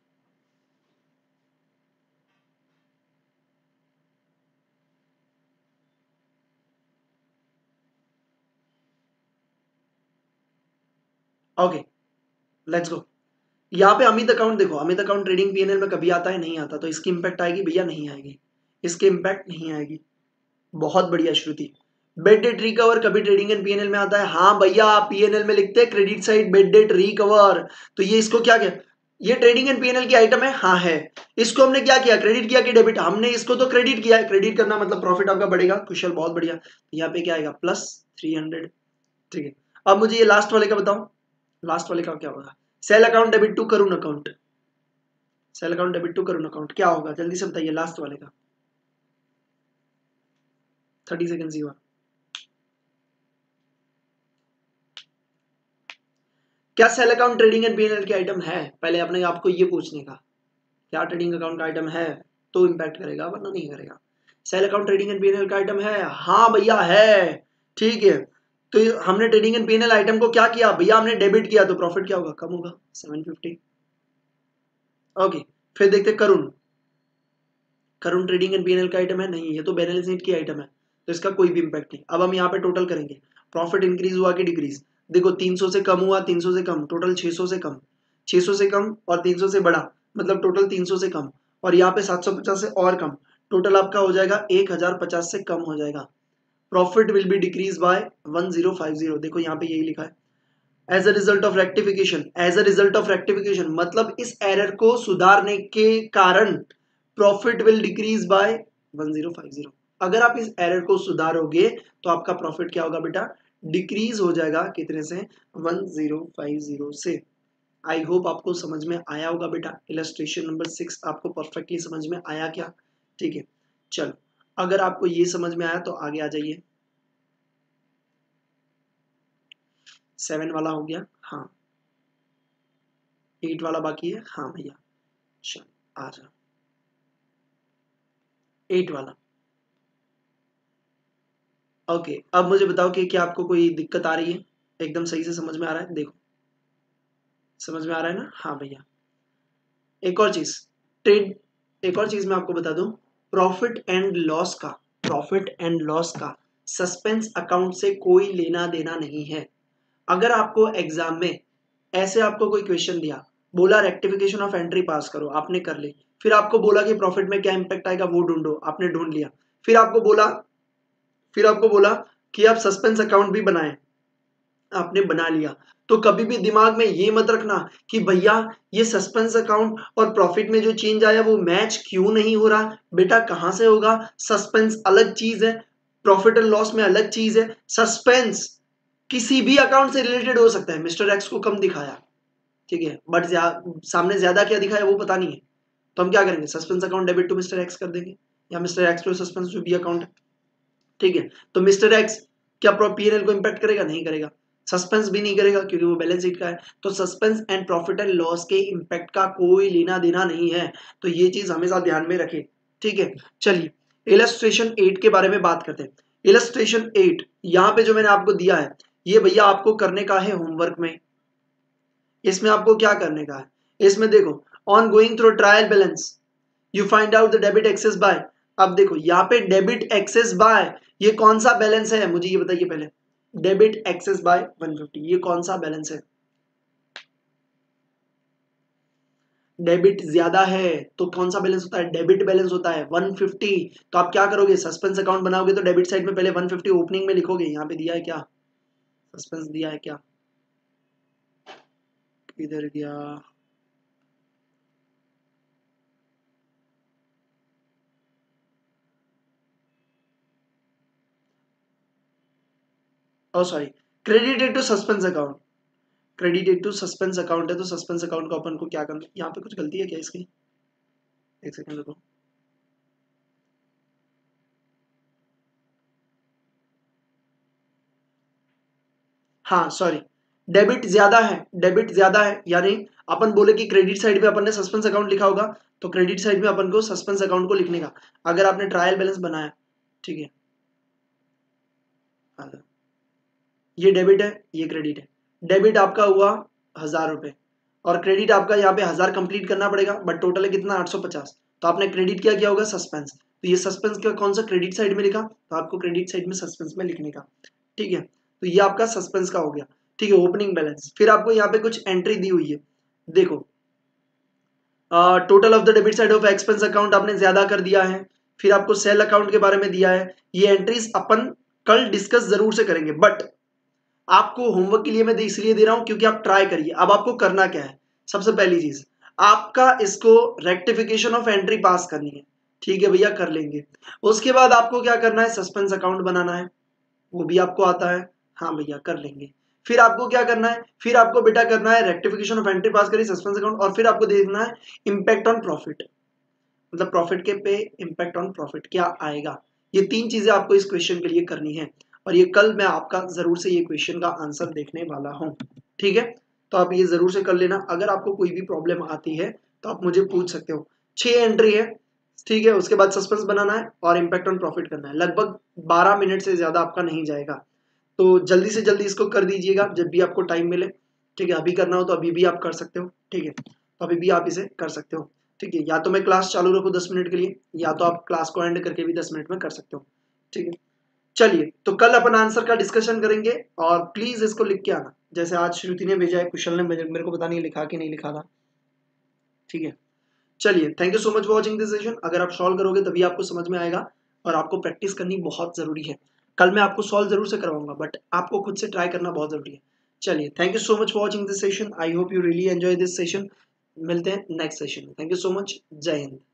Okay, let's go. यहाँ पे अमित अकाउंट देखो, अमित अकाउंट ट्रेडिंग पीएनएल में कभी आता है? नहीं आता। तो इसकी इंपैक्ट आएगी भैया? नहीं आएगी, इसकी इंपैक्ट नहीं आएगी। बहुत बढ़िया श्रुति। बेड डेट रिकवर कभी ट्रेडिंग एंड पीएनएल में आता है? हाँ भैया, पीएनएल में लिखते हैं credit side bad debt recover. तो ये इसको क्या किया, ये ट्रेडिंग एंड पीएनएल की आइटम है? हाँ है। इसको हमने क्या किया, क्रेडिट किया कि डेबिट? हमने इसको तो क्रेडिट किया है। क्रेडिट करना मतलब प्रॉफिट आपका बढ़ेगा। कुशल, बहुत बढ़िया। यहाँ पे क्या आएगा? +300। ठीक है, अब मुझे ये लास्ट वाले का बताओ, लास्ट वाले का क्या होगा? Sale account debit to Karun account. Sale account debit to Karun account क्या होगा? जल्दी से बताइए, लास्ट वाले का। 30 सेकेंड ही हुआ। क्या sale account trading and PNL की आइटम है? पहले अपने आपको ये पूछने का, क्या ट्रेडिंग अकाउंट का आइटम है? तो इंपैक्ट करेगा, वरना नहीं करेगा। Sale account trading and PNL का आइटम है? हाँ भैया है। ठीक है, तो हमने ट्रेडिंग एंड पीएनएल आइटम को क्या किया भैया? हमने डेबिट किया, तो प्रॉफिट क्या होगा? कम होगा, 750। ओके, फिर देखते Karun. Karun trading and PNL का आइटम है? नहीं, ये तो बैलेंस शीट की आइटम है, तो इसका कोई भी इंपैक्ट नहीं। अब हम यहाँ पे टोटल करेंगे, प्रॉफिट इंक्रीज हुआ कि डिक्रीज? देखो 300 से कम हुआ, 300 से कम, टोटल 600 से कम, 600 से कम और 300 से बड़ा, मतलब टोटल 300 से कम, और यहाँ पे 750 से और कम, टोटल आपका हो जाएगा 1050 से कम हो जाएगा। Profit will be decrease by 1050। देखो यहाँ पे यही लिखा है, as a result of rectification. As a result of rectification मतलब इस एरर को सुधारने के कारण प्रॉफिट विल डिक्रीज बाय 1050। अगर आप इस एरर को सुधारोगे तो आपका प्रॉफिट क्या होगा बेटा? डिक्रीज हो जाएगा। कितने से? 1050 से। आई होप आपको समझ में आया होगा बेटा। इलस्ट्रेशन नंबर 6 आपको परफेक्टली समझ में आया क्या? ठीक है, चलो अगर आपको ये समझ में आया तो आगे आ जाइए। 7 वाला हो गया, हाँ। 8 वाला बाकी है, हाँ भैया। चलो आ जाओ, 8 वाला। ओके, अब मुझे बताओ कि क्या आपको कोई दिक्कत आ रही है? एकदम सही से समझ में आ रहा है? देखो, समझ में आ रहा है ना? हाँ भैया। एक और चीज, ट्रेड, एक और चीज मैं आपको बता दूं, प्रॉफिट एंड लॉस का, प्रॉफिट एंड लॉस का सस्पेंस अकाउंट से कोई लेना देना नहीं है। अगर आपको एग्जाम में ऐसे आपको कोई क्वेश्चन दिया, बोला रेक्टिफिकेशन ऑफ एंट्री पास करो, आपने कर ली। फिर आपको बोला कि प्रॉफिट में क्या इंपैक्ट आएगा वो ढूंढो, आपने ढूंढ लिया। फिर आपको बोला कि आप सस्पेंस अकाउंट भी बनाएं, आपने बना लिया। तो कभी भी दिमाग में ये मत रखना कि भैया ये सस्पेंस अकाउंट और प्रॉफिट में जो चेंज आया वो मैच क्यों नहीं हो रहा। बेटा कहां से होगा, सस्पेंस अलग चीज है, प्रॉफिट एंड लॉस में अलग चीज है। सस्पेंस किसी भी अकाउंट से रिलेटेड हो सकता है। मिस्टर एक्स को कम दिखाया, ठीक है, बट सामने ज्यादा क्या दिखाया वो पता नहीं है, तो हम क्या करेंगे, suspense account debit to mister X कर देंगे, या मिस्टर एक्स टू सस्पेंस जो बी अकाउंट है, ठीक है। तो मिस्टर एक्स क्या पीएनएल को इंपैक्ट करेगा, नहीं करेगा। सस्पेंस भी नहीं करेगा क्योंकि वो बैलेंस शीट का है। तो suspense and profit and loss के इंपैक्ट का कोई लेना देना नहीं है, तो ये चीज हमेशा ध्यान में रखें, ठीक है। चलिए इलस्ट्रेशन 8 के बारे में बात करते हैं। इलस्ट्रेशन 8 यहाँ पे जो मैंने आपको दिया है, ये भैया आपको करने का है होमवर्क में। इसमें आपको क्या करने का है, इसमें देखो, on going through trial balance you find out the debit excess by. अब देखो यहाँ पे डेबिट एक्सेस बाय, ये कौन सा बैलेंस है मुझे ये बताइए पहले। डेबिट एक्सेस बाय 150, ये कौन सा बैलेंस है। डेबिट ज्यादा है तो कौन सा बैलेंस होता है, डेबिट बैलेंस होता है 150। तो आप क्या करोगे, सस्पेंस अकाउंट बनाओगे तो डेबिट साइड में पहले 150 ओपनिंग में लिखोगे। यहाँ पे दिया है क्या, सस्पेंस दिया है क्या, किधर गया, oh sorry, credited to suspense account, credited to suspense account है, तो सस्पेंस अकाउंट को अपन को क्या करना है। यहाँ पे कुछ गलती है क्या इसकी, एक सेकंड रुको। हाँ सॉरी, डेबिट ज्यादा है, डेबिट ज्यादा है, यानी अपन बोले कि क्रेडिट साइड पे अपन ने सस्पेंस अकाउंट लिखा होगा, तो क्रेडिट साइड में अपन को सस्पेंस अकाउंट को लिखने का। अगर आपने ट्रायल बैलेंस बनाया, ठीक है, हाँ, ये डेबिट है, ये क्रेडिट है। डेबिट आपका हुआ 1000 रुपए और क्रेडिट आपका यहाँ पे 1000 कंप्लीट करना पड़ेगा, बट टोटल है कितना 850। तो आपने क्रेडिट क्या किया होगा, सस्पेंस। तो ये सस्पेंस का कौन सा क्रेडिट साइड में लिखा, तो आपको क्रेडिट साइड में सस्पेंस में लिखने का, ठीक है। तो ये आपका सस्पेंस का हो गया, ठीक है, ओपनिंग बैलेंस। फिर आपको यहाँ पे कुछ एंट्री दी हुई है, देखो, total of the debit side of expense account आपने ज्यादा कर दिया है। फिर आपको सेल अकाउंट के बारे में दिया है। ये एंट्रीज अपन कल डिस्कस जरूर से करेंगे, बट आपको होमवर्क के लिए मैं इसलिए दे रहा हूं क्योंकि आप ट्राई करिए। अब आपको करना क्या है, सबसे पहली चीज आपका इसको रेक्टिफिकेशन ऑफ एंट्री पास करनी है, ठीक है भैया, कर लेंगे। उसके बाद आपको क्या करना है, सस्पेंस अकाउंट बनाना है, वो भी आपको आता है, हाँ भैया कर लेंगे। फिर आपको क्या करना है, फिर आपको बेटा करना है रेक्टिफिकेशन ऑफ एंट्री पास करी, सस्पेंस अकाउंट, और फिर आपको देखना है इंपैक्ट ऑन प्रॉफिट, मतलब प्रॉफिट के पे इंपैक्ट ऑन प्रॉफिट क्या आएगा। ये तीन चीजें आपको इस क्वेश्चन के लिए करनी है, और ये कल मैं आपका जरूर से ये क्वेश्चन का आंसर देखने वाला हूं, ठीक है। तो आप ये जरूर से कर लेना। अगर आपको कोई भी प्रॉब्लम आती है तो आप मुझे पूछ सकते हो। 6 एंट्री है, ठीक है, उसके बाद सस्पेंस बनाना है और इंपैक्ट ऑन प्रॉफिट करना है। लगभग 12 मिनट से ज्यादा आपका नहीं जाएगा, तो जल्दी से जल्दी इसको कर दीजिएगा जब भी आपको टाइम मिले, ठीक है। अभी करना हो तो अभी भी आप कर सकते हो, ठीक है, तो अभी भी आप इसे कर सकते हो, ठीक है। या तो मैं क्लास चालू रखूँ 10 मिनट के लिए, या तो आप क्लास को एंड करके भी 10 मिनट में कर सकते हो, ठीक है। चलिए तो कल अपन आंसर का डिस्कशन करेंगे, और प्लीज इसको लिख के आना, जैसे आज श्रुति ने भेजा है, कुशल ने मेरे को पता नहीं लिखा कि नहीं लिखा था, ठीक है। चलिए, thank you so much for watching this session. अगर आप सॉल्व करोगे तभी आपको समझ में आएगा, और आपको प्रैक्टिस करनी बहुत जरूरी है। कल मैं आपको सॉल्व जरूर से करवाऊंगा, बट आपको खुद से ट्राई करना बहुत जरूरी है। चलिए, thank you so much for watching this session. I hope you really enjoy this session. मिलते हैं नेक्स्ट सेशन में। Thank you so much. जय हिंद।